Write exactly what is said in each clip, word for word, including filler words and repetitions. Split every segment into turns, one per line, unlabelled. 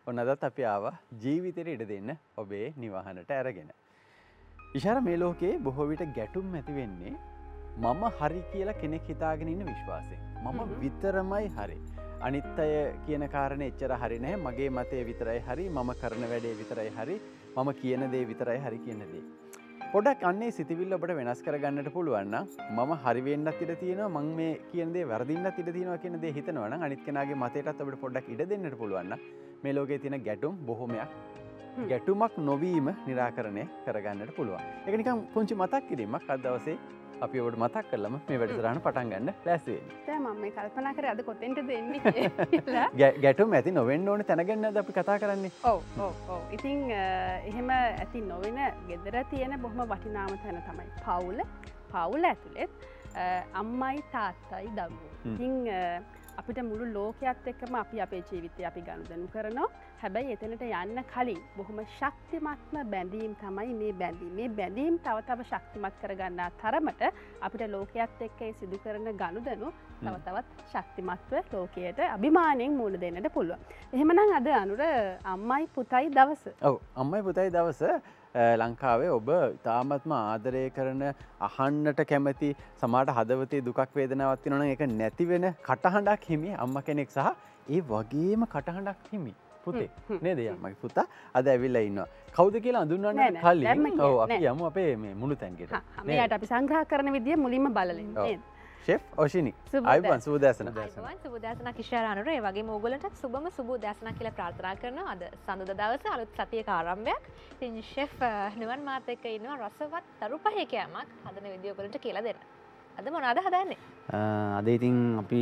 ඔන්න අදත් අපි ආවා ජීවිතේට ඉඩ දෙන්න ඔබේ නිවහනට අරගෙන. ඉෂාර මේ ලෝකේ බොහෝ විට ගැටුම් ඇති වෙන්නේ මම හරි කියලා කෙනෙක් හිතාගෙන ඉන්න විශ්වාසයෙන්. මම විතරමයි හරි. අනිත් අය කියන කාරණේ එච්චර හරි නැහැ. මගේ මතය විතරයි හරි. මම කරන වැඩේ විතරයි හරි. මම කියන දේ විතරයි හරි කියන දේ. පොඩක් අන්නේ සිතවිල්ල ඔබට වෙනස් කරගන්නට පුළුවන් නම් මම හරි වෙන්නත් ඉඩ තියෙනවා මම මේ කියන දේ වැරදින්නත් ඉඩ තියෙනවා කියන දේ හිතනවා නම් අනිත් කෙනාගේ මතයටත් ඔබට පොඩ්ඩක් ඉඩ දෙන්නට පුළුවන් නම් මේ ලෝකයේ තියෙන ගැටුම් බොහොමයක් ගැටුමක් නොවීම निराකරණය කරගන්නට පුළුවන්. ඒක නිකන් පුංචි මතක් කිරීමක් අද දවසේ අපි ඔබට මතක් කරලම මේ වැඩසටහන පටන් ගන්න ලෑස්ති වෙන්නේ.
දැන් මම මේ කල්පනා කරේ අද කොතෙන්ද දෙන්නේ කියලා.
ගැටුම් ඇති නොවෙන්න ඕනේ තැනගන්නද අපි කතා කරන්නේ.
ඔව් ඔව් ඔව්. ඉතින් එහෙම ඇති නොවෙන gedara තියෙන බොහොම වටිනාම තැන තමයි පවුල. පවුල ඇතුළේ අම්මයි තාත්තයි දරුවෝ. ඉතින් අපිට මුළු ලෝකයේත් එක්කම අපි අපේ ජීවිතය අපි ගනුදෙනු කරනවා. හැබැයි එතනට යන්න කලින් බොහොම ශක්තිමත්ම බැඳීම් තමයි මේ බැඳීම්. මේ බැඳීම් තව තව ශක්තිමත් කරගන්නා තරමට අපිට ලෝකයේත් එක්ක ඒ සිදු කරන ගනුදෙනු තව තවත් ශක්තිමත්ව ලෝකයට අභිමාණයෙන් මුණ දෙන්නට පුළුවන්. එහෙමනම් අද අනුර අම්මයි පුතයි දවස.
ඔව් අම්මයි පුතයි දවස ලංකාවේ ඔබ තාමත්ම ආදරය කරන අහන්නට කැමති සමහරට හදවතේ දුකක් වේදනාවක් තියෙනවා නම් ඒක නැති වෙන කටහඬක් හිමි අම්මා කෙනෙක් සහ ඒ වගේම කටහඬක් හිමි පුතේ නේද අම්මගේ පුතා අද ඇවිල්ලා ඉන්නවා කවුද කියලා අඳුන්වන්න කලින් ඔව් අපි යමු අපේ මේ මුළු තැන්කට
මෙයාට අපි සංග්‍රහ කරන විදිය මුලින්ම බලලා නේද
ෂෙෆ් ඔෂිනි අයිබන් සුබ දැසන
අයිබන් සුබ දැසන කිෂාර අනුර ඒ වගේම ඕගොල්ලන්ට සුබම සුබ දැසන කියලා ප්‍රාර්ථනා කරනවා අද සඳුදා දවසේ අලුත් සතියක ආරම්භයක් ඉතින් ෂෙෆ් නිවන් මාත් එක්ක ඉන්නවා රසවත් තරු පහේ කෑමක් හදන විදිය ඔයගොල්ලන්ට කියලා දෙන්න අද මොනවද හදන්නේ
අද ඉතින් අපි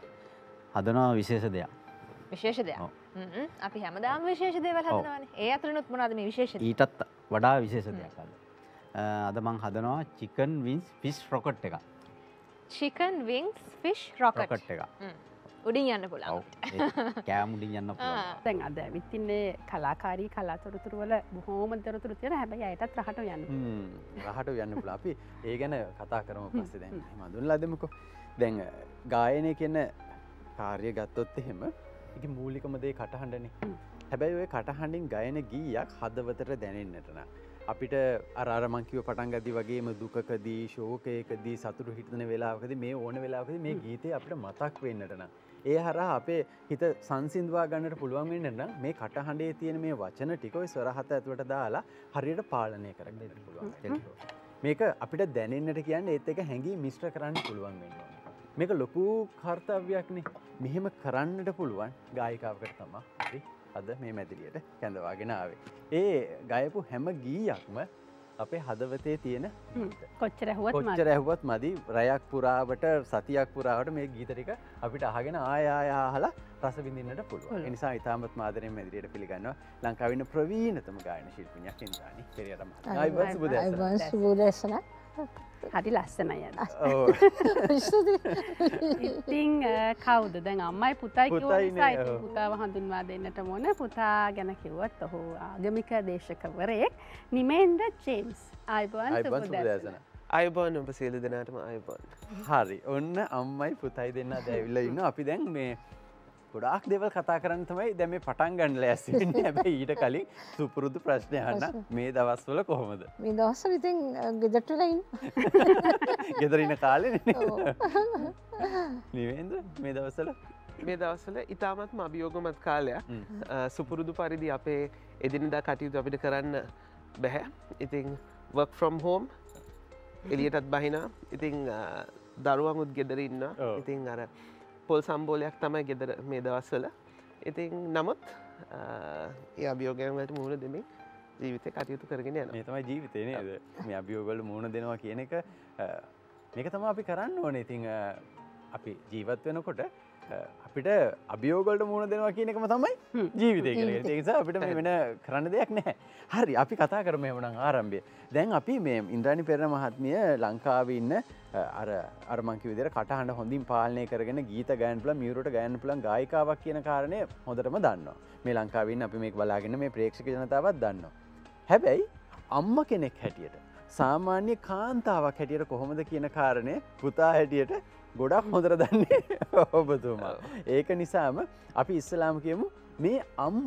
හදනවා විශේෂ දෙයක්
විශේෂ දෙයක් හ්ම් අපි හැමදාම විශේෂ දේවල් හදනවානේ ඒ අතරිනුත් මොනවද මේ විශේෂ දේ
ඊටත් වඩා විශේෂ දෙයක් අද අද මම හදනවා චිකන් වින්ස් ෆිෂ් රොකට් එකක්
chicken wings fish rocket
rocket එක.
උඩින් යන්න පුළුවන්.
ඔව්. කෑම උඩින් යන්න පුළුවන්.
දැන් අද ඇවිත් ඉන්නේ කලාකාරී කලාතුරතුරු වල බොහෝම දරතුරු තියෙන හැබැයි අයටත් රහට යන්න.
හ්ම්. රහට යන්න පුළුවන්. අපි ඒ ගැන කතා කරමු පස්සේ දැන්. එහෙම අඳුන්ලා දෙමුකෝ. දැන් ගායනය කියන කාර්යය ගත්තොත් එහෙම ඒකේ මූලිකම දේ කටහඬනේ. හැබැයි ওই කටහඬින් ගායන ගීයක් හදවතට දැනෙන්නට නම් අපිට අර අර මං කිව්ව පටන් ගද්දි වගේම දුකකදී ශෝකයකදී සතුටු හිතන වෙලාවකදී මේ ඕන වෙලාවකදී මේ ගීතේ අපිට මතක් වෙන්නට නම් ඒ හරහා අපේ හිත සංසිඳවා ගන්නට පුළුවන් වෙන්න නම් මේ කටහඬේ තියෙන මේ වචන ටික ඔය ස්වර හත ඇතුළට දාලා හරියට පාලනය කරගන්න පුළුවන්. මේක අපිට දැනෙන්නට කියන්නේ ඒත් එක හැංගී මිශ්‍ර කරන්න පුළුවන් වෙනවා. මේක ලොකු කාර්යයක් නේ. මෙහෙම කරන්නට පුළුවන් ගායිකාවකට තමයි අපි අද මේ මැදිරියට කැඳවාගෙන ආවේ. ඒ ගයපු හැම ගීයක්ම අපේ හදවතේ තියෙන
කොච්චර ඇහුවත් මදි.
කොච්චර ඇහුවත් මදි. රැයක් පුරාවට සතියක් පුරාවට මේ ගීත ටික අපිට අහගෙන ආය ආය අහලා රස විඳින්නට පුළුවන්. ඒ නිසා ඊටමත් ආදරයෙන් මැදිරියට පිළිගන්නවා ලංකාවේ ඉන්න ප්‍රවීණතම ගායන ශිල්පිනියක් ඉන්ද්‍රානි පෙරේරා මහත්මිය. ආයිබන් සුබ දැසන.
ආයිබන් සුබ දැසන.
හරි ලස්සනයි අද.
ඔව්.
ඉතින් කවුද දැන් අම්මයි පුතයි කියුවා නිසා ඉතින් පුතාව හඳුන්වා දෙන්නට ඕන. පුතා ගැන කිව්වත් ඔහු ආගමික දේශකවරයෙක් නිමේන්ද්‍ර ජේම්ස්. ආයිබන් සුබ දැසන.
ආයිබන් ඔබ සියලු දෙනාටම ආයිබන්.
හරි. ඔන්න අම්මයි පුතයි දෙන්න අද ඇවිල්ලා ඉන්නවා. අපි දැන් මේ ගොඩාක් දේවල් කතා කරන්න තමයි දැන් මේ පටන් ගන්න ලෑස්ති වෙන්නේ. හැබැයි ඊට කලින් සුපුරුදු ප්‍රශ්නය අහන්න මේ දවස්වල කොහොමද?
මේ දවස්වල ඉතින් ගෙදරට ඉන්න.
ගෙදර ඉන්න කාලේනේ. නිවෙන්ද මේ දවස්වල
මේ දවස්වල ඉතාමත්ම අභියෝගමත් කාලයක්. සුපුරුදු පරිදි අපේ එදිනදා කටයුතු අපිට කරන්න බැහැ. ඉතින් work from home එළියටත් බහිනා. ඉතින් දරුවන්ුත් ගෙදර ඉන්නවා. ඉතින් අර පොල් සම්බෝලයක් තමයි ගෙදර මේ දවස්වල. ඉතින් නමුත් ඒ අභියෝගයන් වලට මුහුණ දෙමින් ජීවිතේ කටයුතු කරගෙන යනවා.
මේ තමයි ජීවිතේ නේද? මේ අභියෝග වලට මුහුණ දෙනවා කියන එක මේක තමයි අපි කරන්න ඕනේ. ඉතින් අපි ජීවත් වෙනකොට අපිට අභියෝග වලට මුහුණ දෙනවා කියන එකම තමයි ජීවිතය කියලා. ඒ නිසා අපිට මේ වෙන කරන්න දෙයක් නැහැ. හරි අපි කතා කරමු එහෙනම් ආරම්භය. දැන් අපි මේ ඉන්ද්‍රානි පෙරේරා මහත්මිය ලංකාවේ ඉන්න අර අර මං කිව්ව විදිහට කටහඬ හොඳින් පාලනය කරගෙන ගීත ගයන්න පුළුවන් මියුරට ගයන්න පුළුවන් ගායිකාවක් කියන කාරණය හොඳටම දන්නවා. මේ ලංකාවේ ඉන්න අපි මේක බලාගෙන මේ ප්‍රේක්ෂක ජනතාවත් දන්නවා. හැබැයි අම්ම කෙනෙක් හැටියට සාමාන්‍ය කාන්තාවක් හැටියට කොහොමද කියන කාරණය පුතා හැටියට ගොඩක් හොඳට දන්නේ ඔබතුමා. ඒක නිසාම අපි ඉස්සලාම කියමු මේ අම්මා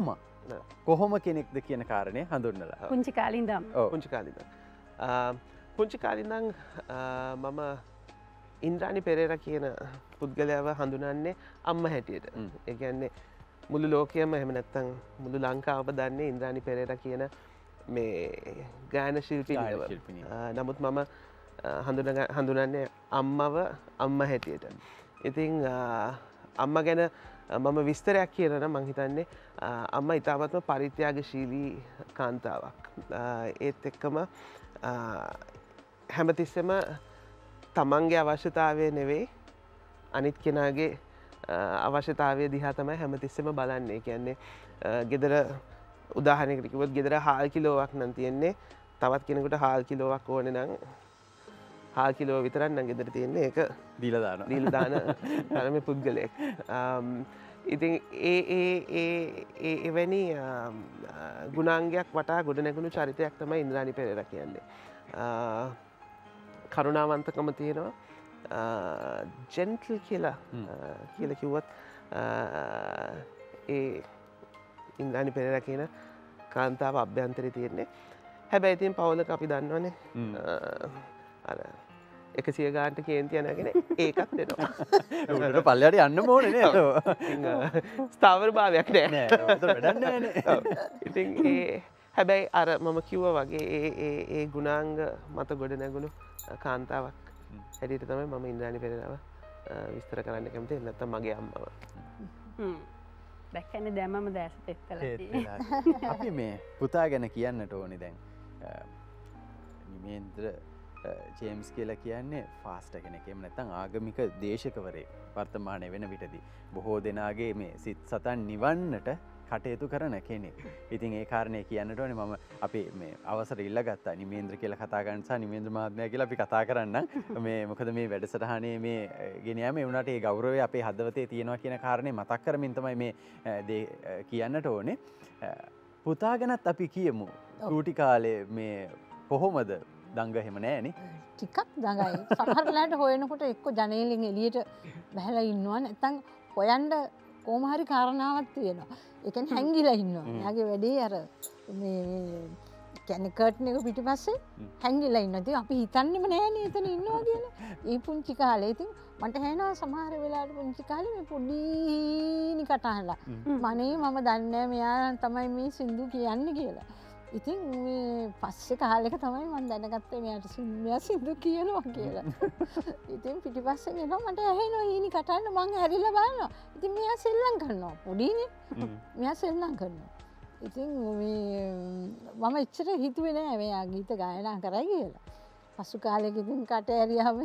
කොහොම කෙනෙක්ද කියන කාරණය හඳුන්වලා.
පුංචි කාලේ ඉඳන්.
ඔව්.
පුංචි කාලේ ඉඳන්. පුංචි කාලේ ඉඳන් මම ඉන්ද්‍රානි පෙරේරා කියන පුද්ගලයාව හඳුනන්නේ අම්මා හැටියට. ඒ කියන්නේ මුළු ලෝකයම එහෙම නැත්නම් මුළු ලංකාවම දන්නේ ඉන්ද්‍රානි පෙරේරා කියන මේ ගායන ශිල්පිනියව. නමුත් මම හඳුනන්නේ අම්මව අම්මා හැටියට. ඉතින් අම්මා ගැන මම විස්තරයක් කියනවා නම් මං හිතන්නේ අම්මා ඉතාමත්ම පරිත්‍යාගශීලී කාන්තාවක්. ඒත් එක්කම හැමතිස්සෙම තමන්ගේ අවශ්‍යතාවය නෙවෙයි අනිත් කෙනාගේ අවශ්‍යතාවය දිහා තමයි හැමතිස්සෙම බලන්නේ. කියන්නේ ගෙදර උදාහරණයකට කිව්වොත් ගෙදර හාල් කිලෝවක් නම් තියෙන්නේ තවත් කෙනෙකුට හාල් කිලෝවක් ඕනේ නම් හාල් කිලෝ විතරක් නම් ගෙදර තියෙන්නේ ඒක
දීලා දානවා.
දීලා දාන තරමේ පුද්ගලයෙක්. ඉතින් ඒ ඒ ඒ ඒ එවැනි ගුණාංගයක් වටා ගොඩනැගුණු චරිතයක් තමයි ඉන්ද්‍රානි පෙරේරා කියන්නේ. කරුණාවන්තකම තියෙනවා. ජෙන්ටල් කියලා කියලා කිව්වත් ඒ ඉන්ද්‍රානි පෙරේරා කියන කාන්තාව අභ්‍යන්තරේ තියෙන්නේ. හැබැයි ඉතින් පවුලක අපි දන්නවනේ අර එකසිය ගානට කේන්ති යනගෙන ඒකත් දෙනවා.
උඩට පල්ලයට යන්න ඕනේ නේද?
ස්ථාවර භාවයක් නෑ.
නෑ. ඒක වැඩක් නෑනේ.
ඉතින් ඒ හැබැයි අර මම කිව්වා වගේ ඒ ඒ ඒ ගුණාංග මත ගොඩ නැගුණු කාන්තාවක් හැටියට තමයි මම ඉන්ද්‍රානි පෙරේරාව විස්තර කරන්න කැමති. නැත්තම් මගේ අම්මව.
හ්ම්. දැක්කනේ දැම්මම දැස තෙත්තලා
අපි මේ පුතා ගැන කියන්නට ඕනේ දැන්. නිමේන්ද්‍ර ජේම්ස් කියලා කියන්නේ ෆාස්ට් කෙනෙක්. එහෙම නැත්නම් ආගමික දේශකවරයෙක් වර්තමානයේ වෙන විටදී බොහෝ දෙනාගේ මේ සිත් සතන් නිවන්නට කටයුතු කරන කෙනෙක්. ඉතින් ඒ කාරණේ කියන්නට ඕනේ මම අපි මේ අවසර ඉල්ලගත්තා නිමේන්ද්‍ර කියලා කතා කරන්න සහ නිමේන්ද්‍ර මහත්මයා කියලා අපි කතා කරන්න. මේ මොකද මේ වැඩසටහනේ මේ ගෙන යාම ඒ වුණාට ඒ ගෞරවය අපේ හදවතේ තියෙනවා කියන කාරණේ මතක් කරමින් තමයි මේ දේ කියන්නට ඕනේ. පුතා ගැනත් අපි කියමු. චූටි කාලේ මේ කොහොමද දංග එහෙම නෑනේ.
ටිකක් දඟයි. සමහර වෙලාවට හොයනකොට එක්ක ජනේලෙන් එළියට බහලා ඉන්නවා නැත්නම් හොයන්න කොහොම හරි කාරණාවක් තියෙනවා. ඒ කියන්නේ හැංගිලා ඉන්නවා. එයාගේ වැඩේ අර මේ කියන්නේ කර්ටන් එක පිටිපස්සේ හැංගිලා ඉන්නවා. ඉතින් අපි හිතන්නෙම නෑනේ එතන ඉන්නවා කියලා. ඒ පුංචි කාලේ ඉතින් මට හැනවා සමහර වෙලාවට පුංචි කාලේ මේ පොඩි කටහඬ. මනේ මම දන්නේ නෑ මෙයා තමයි මේ සින්දු කියන්නේ කියලා. ඉතින් මේ පස්සේ කාලෙක තමයි මම දැනගත්තේ මෙයාට සින්දුව සින්දු කියනවා කියලා. ඉතින් පිටිපස්සෙන් එනවා මට ඇහෙනවා ඊනි කටහඬ මං හැරිලා බලනවා. ඉතින් මෙයා සෙල්ලම් කරනවා. පොඩිනේ. මෙයා සෙල්ලම් කරනවා. ඉතින් මේ මම එච්චර හිතුවේ නෑ මෙයා ගීත ගායනා කරයි කියලා. පසු කාලෙක ඉතින් කට ඇරියාම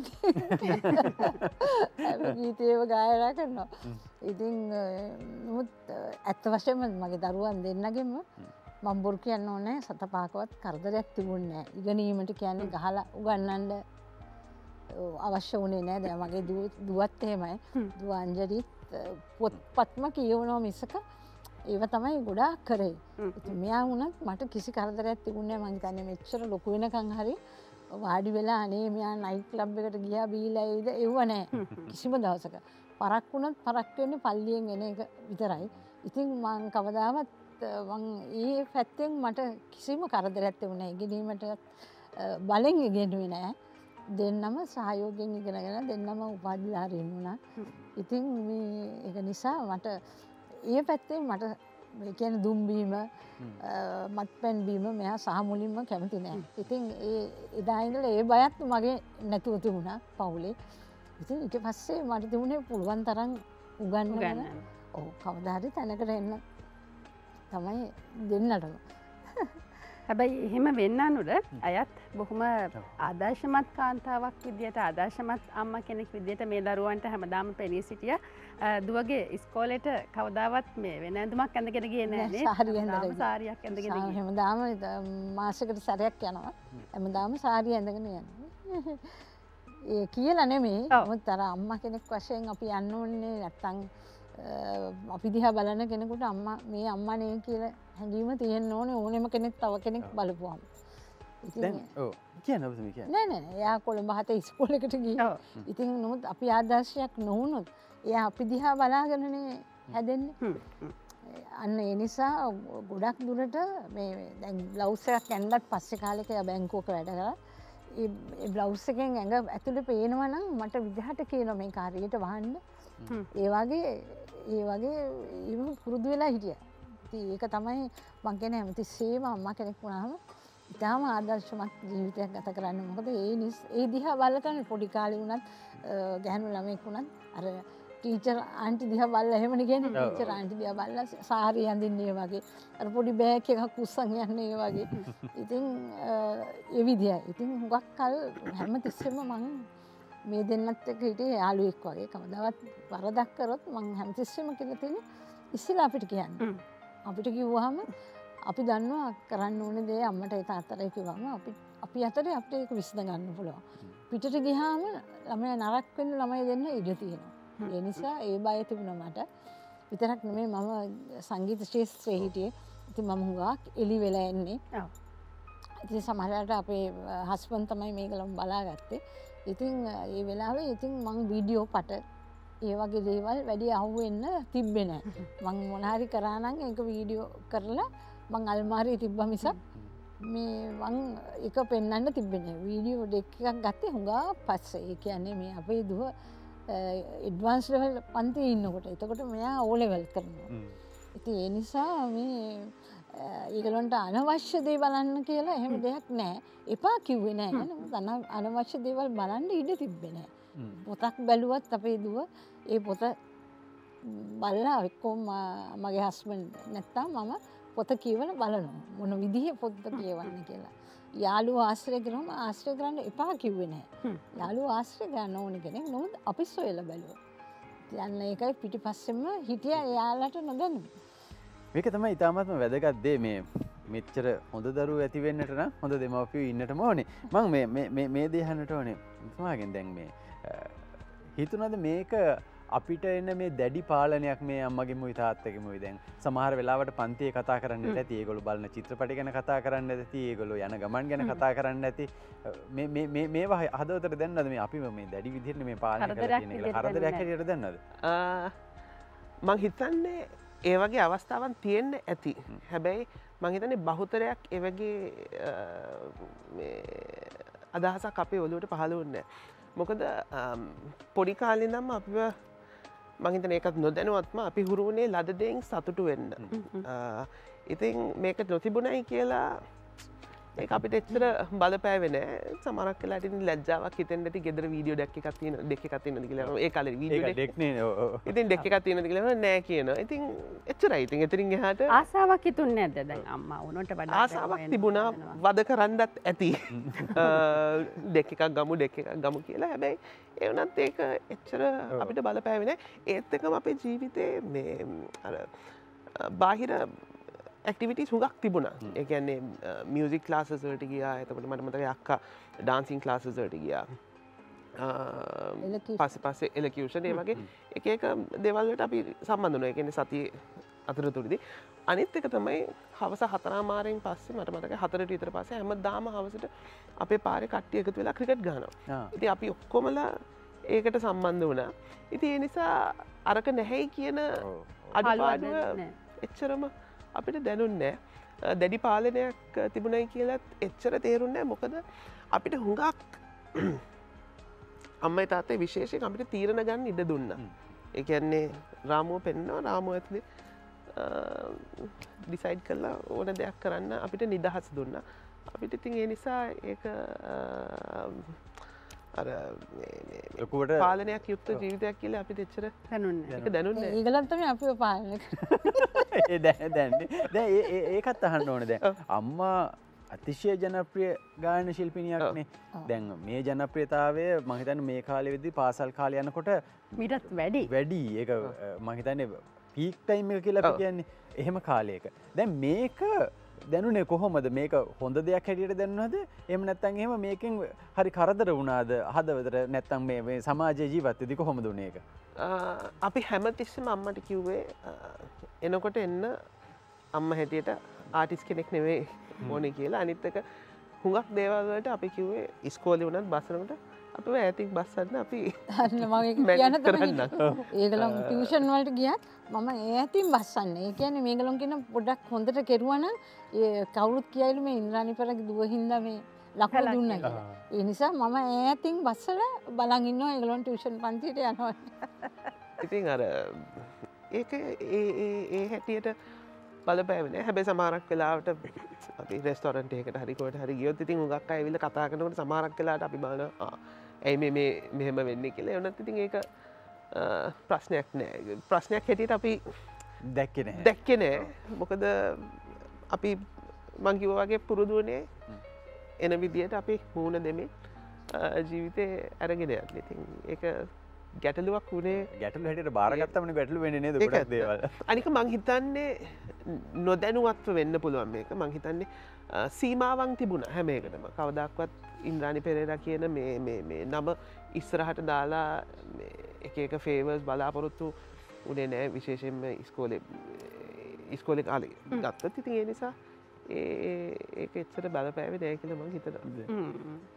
ගීතේව ගායනා කරනවා. ඉතින් නමුත් ඇත්ත වශයෙන්ම මගේ දරුවන් දෙන්නගෙම මම බොරු කියන්න ඕනේ සත පහකවත් කරදරයක් තිබුණේ නැහැ. ඉගෙනීමට කියන්නේ ගහලා උගන්වන්න අවශ්‍ය වුණේ නැහැ. දැන් මගේ දුවත් එහෙමයි. දුව අංජලිත් පොත්පත්ම කියවනවා මිසක ඒව තමයි ගොඩාක් කරේ. ඉතින් මෙයා වුණත් මට කිසි කරදරයක් තිබුණේ නැහැ. මං හිතන්නේ මෙච්චර ලොකු වෙනකන් හරි වාඩි වෙලා අනේ මෙයා නයිට් ක්ලබ් එකට ගියා බීලා ඒද එව්ව නැහැ. කිසිම දවසක. පරක් වුණත් පරක් වෙන්නේ පල්ලියෙන් එන එක විතරයි. ඉතින් මං කවදාවත් මං ඒ පැත්තෙන් මට කිසිම කරදරයක් තිබුණේ නැහැ. ඉගෙනීමට බලෙන් ඉගෙනුවේ නැහැ. දෙන්නම සහයෝගයෙන් ඉගෙනගෙන දෙන්නම උපාධිධාරීන් වුණා. ඉතින් මේ ඒක නිසා මට ඒ පැත්තෙන් මට මේ කියන්නේ දුම් බීම මත්පැන් බීම මෙහා සහ මුලින්ම කැමති නැහැ. ඉතින් ඒ එදා ඉඳලා ඒ බයත් මගේ නැතුව තිබුණා පවුලේ. ඉතින් ඊට පස්සේ මට තිබුණේ පුළුවන් තරම් උගන්වන්න. ඔව් කවදා හරි තැනකට එන්න තමයි දෙන්නටම.
හැබැයි එහෙම වෙන්න අනුර අයත් බොහොම ආදර්ශමත් කාන්තාවක් විදියට ආදර්ශමත් අම්මා කෙනෙක් විදියට මේ දරුවන්ට හැමදාම පෙනී සිටියා. දුවගේ ඉස්කෝලේට කවදාවත් මේ වෙන ඇඳුමක් ඇඳගෙන ගියේ නෑ නේ.
සාරිය ඇඳගෙන
සාරියක් ඇඳගෙන ගියේ.
හැමදාම මාසෙකට සැරයක් යනවා. හැමදාම සාරිය ඇඳගෙන යනවා. ඒ කියලා නෙමෙයි. මොකද අර අම්මා කෙනෙක් වශයෙන් අපි යන්න ඕනේ නැත්තම් අපි දිහා බලන කෙනෙකුට අම්මා මේ අම්මානේ කියලා හැඟීම තියෙන්න ඕනේ ඕනෙම කෙනෙක් තව කෙනෙක් බලපුවම.
ඉතින් ඔව් කියන්න ඔබතුමී කියන්න.
නෑ නෑ එයා කොළඹ හතේ ඉස්කෝලේකට ගියා. ඉතින් නමුත් අපි ආදර්ශයක් නොවුනොත් එයා අපි දිහා බලාගෙනනේ හැදෙන්නේ. අන්න ඒ නිසා ගොඩක් දුරට මේ දැන් බ්ලවුස් එකක් ඇඳලත් පස්සේ කාලෙක බැංකුවක වැඩ කරා. ඒ බ්ලවුස් එකෙන් ඇඟ ඇතුලේ පේනවා නම් මට විදිහට කියනවා මේක හරියට වහන්න. ඒ වගේ ඒ වගේ ඉවු පුරුදු වෙලා හිටියා. ඉතින් ඒක තමයි මම කියන්නේ හැමතිස්සෙම අම්මා කෙනෙක් වුණාම ඉතාම ආදර්ශමත් ජීවිතයක් ගත කරන්න. මොකද ඒ නිස් ඒ දිහා බලලා තමයි පොඩි කාලේ වුණත් ගැහණු ළමෙක් වුණත් අර ටීචර් ආන්ටි දිහා බලලා එහෙමනේ කියන්නේ ටීචර් ආන්ටි දිහා බලලා සාරිය අඳින්නේ වගේ අර පොඩි බෑග් එකක් උස්සන් යන්නේ ඒ වගේ. ඉතින් ඒ විදියයි. ඉතින් හුඟක් කල් හැමතිස්සෙම මම මේ දෙන්නත් එක්ක හිටියේ යාළුවෙක් වගේ. කවදාවත් වරදක් කරොත් මම හැමතිස්සෙම කියලා තියෙන්නේ ඉස්සෙල්ලා අපිට කියන්න. අපිට කිව්වහම අපි දන්නවා කරන්න ඕනේ දේ අම්මට ඒ තාත්තට කිව්වම අපි අපි අතරේ අපිට ඒක විසඳ ගන්න පුළුවන්. පිටට ගියාම ළමයා නරක වෙන්න ළමයි දෙන්න ඉඩ තියෙනවා. ඒ නිසා ඒ බය තිබුණා මට. විතරක් නෙමෙයි මම සංගීත ශාස්ත්‍රයේ හිටියේ. ඉතින් මම හුඟක් එළි වෙලා එන්නේ. ඔව්. ඉතින් සමහරවිට අපේ හස්බන්ඩ් තමයි මේකලම බලාගත්තේ. ඉතින් ඒ වෙලාවේ ඉතින් මම වීඩියෝ පට ඒ වගේ දේවල් වැඩි අහුවෙන්න තිබ්බේ නැහැ. මම මොන හරි කරා නම් ඒක වීඩියෝ කරලා මං අල්මාරියේ තිබ්බා මිසක් මේ මං එක පෙන්වන්න තිබ්බේ නැහැ. වීඩියෝ ඩෙක් එකක් ගත්තේ හුඟා පස්සේ. ඒ කියන්නේ මේ අපේ දුව ඇඩ්වාන්ස් ලෙවල් පන්තියේ ඉන්නකොට. එතකොට මෙයා ඕ ලෙවල් කරනවා. ඉතින් ඒ නිසා මේ ඒගොල්ලන්ට අනවශ්‍ය දේ බලන්න කියලා එහෙම දෙයක් නැහැ. එපා කිව්වේ නැහැ. නේද? අනවශ්‍ය දේවල් බලන්න ඉඩ තිබ්බේ නැහැ. පොතක් බැලුවත් අපේ දුව ඒ පොත බලලා එක්කම මගේ හස්බන්ඩ් නැත්තම් මම පොත කියවලා බලනවා. මොන විදිහේ පොත්ද කියවන්න කියලා. යාළුවෝ ආශ්‍රය කරනම ආශ්‍රය කරන්න එපා කිව්වේ නැහැ. යාළුවෝ ආශ්‍රය ගන්න ඕන කෙනෙක් නමුත් අපි සොයලා බැලුවා. යන්න ඒකයි පිටිපස්සෙම හිටියා යාළුවට නොදැනුනේ.
මේක තමයි ඉතාමත්ම වැදගත් දේ මේ මෙච්චර හොඳ දරුවෝ ඇති වෙන්නට නම් හොඳ දෙමව්පියෝ ඉන්නටම ඕනේ. මම මේ මේ මේ මේ දේ අහන්නට ඕනේ. මමගෙන් දැන් මේ හිතුණාද මේක අපිට එන මේ දැඩි පාලනයක් මේ අම්මගේ මුයි තාත්තගේ මුයි දැන් සමහර වෙලාවට පන්තියේ කතා කරන්න ඇති ඒගොල්ලෝ බලන චිත්‍රපටි ගැන කතා කරන්න ඇති ඒගොල්ලෝ යන ගමන් ගැන කතා කරන්න ඇති මේ මේ මේ මේවා හදවතට දැන්නද මේ අපි මේ දැඩි විදිහට මේ පාලනය කරලා තියෙන එක හරදරයක් හැටියට දැන්නද
මං හිතන්නේ ඒ වගේ අවස්ථාවන් තියෙන්න ඇති හැබැයි මං හිතන්නේ බහුතරයක් ඒ වගේ මේ අදහසක් අපේ ඔළුවට පහළ වුණේ මොකද පොඩි කාලේ නම් අපිව මං හිතන්නේ ඒකත් නොදැනුවත්ම අපි හුරු වුණේ ලද දෙයින් සතුටු වෙන්න. ඉතින් මේක නොතිබුණයි කියලා ඒක අපිට එච්චර බලපෑවේ නෑ. සමහරක් වෙලාවට ඉතින් ලැජ්ජාවක් හිතෙන්න ඇති ගෙදර වීඩියෝ ඩෙක් එකක් තියෙන ඩෙක් එකක් තියෙනද කියලා. ඒ කාලේ වීඩියෝ ඩෙක් නේ. ඉතින් ඩෙක් එකක් තියෙනද කියලා නෑ කියනවා. ඉතින් එච්චරයි. ඉතින් එතනින් එහාට
ආසාවක් හිතුන්නේ නැද්ද දැන් අම්මා උනට වඩා
ආසාවක් තිබුණා වද කරන්නත් ඇති. ඩෙක් එකක් ගමු ඩෙක් එකක් ගමු කියලා. හැබැයි ඒ වුණත් ඒක එච්චර අපිට බලපෑවේ නෑ. ඒත් එක්කම අපේ ජීවිතේ මේ අර බාහිර ඇක්ටිවිටීස් හුඟක් තිබුණා. ඒ කියන්නේ මියුසික් ක්ලාසස් වලට ගියා. එතකොට මට මතකයි අක්කා ඩාන්සින් ක්ලාසස් වලට ගියා. පස්සේ පස්සේ එලකියුෂන් ඒ වගේ එක එක දේවල් වලට අපි සම්බන්ධ වුණා. ඒ කියන්නේ සතියේ අතරතුරදී අනිත් එක තමයි හවස හතරමාරෙන් පස්සේ මට මතකයි හතරට විතර පස්සේ හැමදාම හවසට අපේ පාරේ කට්ටිය එකතු වෙලා ක්‍රිකට් ගහනවා. ඉතින් අපි ඔක්කොමලා ඒකට සම්බන්ධ වුණා. ඉතින් ඒ නිසා අරක නැහැයි කියන අඩුපාඩුව එච්චරම අපිට දැනුන්නේ නැහැ. දැඩි පාලනයක් තිබුණයි කියලත් එච්චර තේරුන්නේ නැහැ. මොකද අපිට හුඟක් අම්මයි තාත්තයි විශේෂයෙන් අපිට තීරණ ගන්න ඉඩ දුන්නා. ඒ කියන්නේ රාමුව පෙන්නවා රාමුව ඇතුලේ ඩිසයිඩ් කරලා ඕන දෙයක් කරන්න අපිට නිදහස් දුන්නා. අපිට ඉතින් ඒ නිසා ඒක අර ලොකුවට පාලනයක් යුක්ත ජීවිතයක් කියලා අපිට එච්චර දැනුන්නේ නැහැ. ඒක දැනුන්නේ නැහැ.
ඒගොල්ලන් තමයි අපිව පාලනය කරන්නේ.
ඒ දැන් දැන් දැන් ඒකත් අහන්න ඕනේ දැන්. අම්මා අතිශය ජනප්‍රිය ගායන ශිල්පිනියක්නේ. දැන් මේ ජනප්‍රියතාවය මම හිතන්නේ මේ කාලේ වෙද්දී පාසල් කාලේ යනකොට
මීටත් වැඩි.
වැඩි. ඒක මම හිතන්නේ පීක් ටයිම් එක කියලා අපි කියන්නේ. එහෙම කාලයක. දැන් මේක දැනුනේ කොහොමද මේක හොඳ දෙයක් හැටියට දැනුණාද එහෙම නැත්නම් එහෙම මේකෙන් හරි කරදර වුණාද හදවතට නැත්නම් මේ මේ සමාජයේ ජීවත් වෙද්දී කොහොමද උනේ ඒක
අපි හැමතිස්සෙම අම්මට කිව්වේ එනකොට එන්න අම්මා හැටියට ආටිස්ට් කෙනෙක් නෙවෙයි ඕනේ කියලා අනිත් එක හුඟක් දේවල් වලට අපි කිව්වේ ඉස්කෝලේ වුණත් බස් යනකොට අපිව ඈතින් බස්සන්න අපි
අන්න මම ඒක කියන්න තමයි ඒගොල්ලෝ ටියුෂන් වලට ගියත් මම ඈතින් බස්සන්නේ. ඒ කියන්නේ මේගොල්ලෝ කියන පොඩ්ඩක් හොඳට කෙරුවා නම් ඒ කවුරුත් කියයිලු මේ ඉන්ද්‍රාණි පෙරේරා දුව හින්දා මේ ලකුණු දුන්නා කියලා. ඒ නිසා මම ඈතින් බස්සලා බලන් ඉන්නවා ඒගොල්ලෝ ටියුෂන් පන්තියට යනවා.
ඉතින් අර ඒක ඒ ඒ ඒ හැටියට බලපෑවේ නෑ. හැබැයි සමහරක් වෙලාවට අපි රෙස්ටෝරන්ට් එකකට හරි කොහෙට හරි ගියොත් ඉතින් උගක් අය ඇවිල්ලා කතා කරනකොට සමහරක් වෙලාවට අපි බලනවා ආ ඇයි මේ මේ මෙහෙම වෙන්නේ කියලා. ඒ වුණත් ඉතින් ඒක ප්‍රශ්නයක් නෑ. ප්‍රශ්නයක් හැටියට අපි
දැක්කේ නෑ.
දැක්කේ නෑ. මොකද අපි මං කිව්වා වගේ පුරුදුනේ එන විදියට අපි මූණ දෙමින් ජීවිතේ අරගෙන යන්නේ. ඉතින් ඒක ගැටලුවක් වුණේ
ගැටලු හැටියට බාරගත්තම නේ ගැටලු වෙන්නේ නේද ගොඩක් දේවල්.
අනික මං හිතන්නේ නොදැනුවත්ව වෙන්න පුළුවන් මේක. මං හිතන්නේ සීමාවන් තිබුණා හැම එකටම. කවදාක්වත් ඉන්ද්‍රාණි පෙරේරා කියන මේ මේ මේ නම ඉස්සරහට දාලා එක එක ෆේවර්ස් බලාපොරොත්තු උනේ නෑ. විශේෂයෙන්ම ඉස්කෝලේ ඉස්කෝලේ කාලේ ගත්තත් ඉතින් ඒ නිසා ඒ ඒක එච්චර බලපෑවේ නෑ කියලා මං හිතනවා.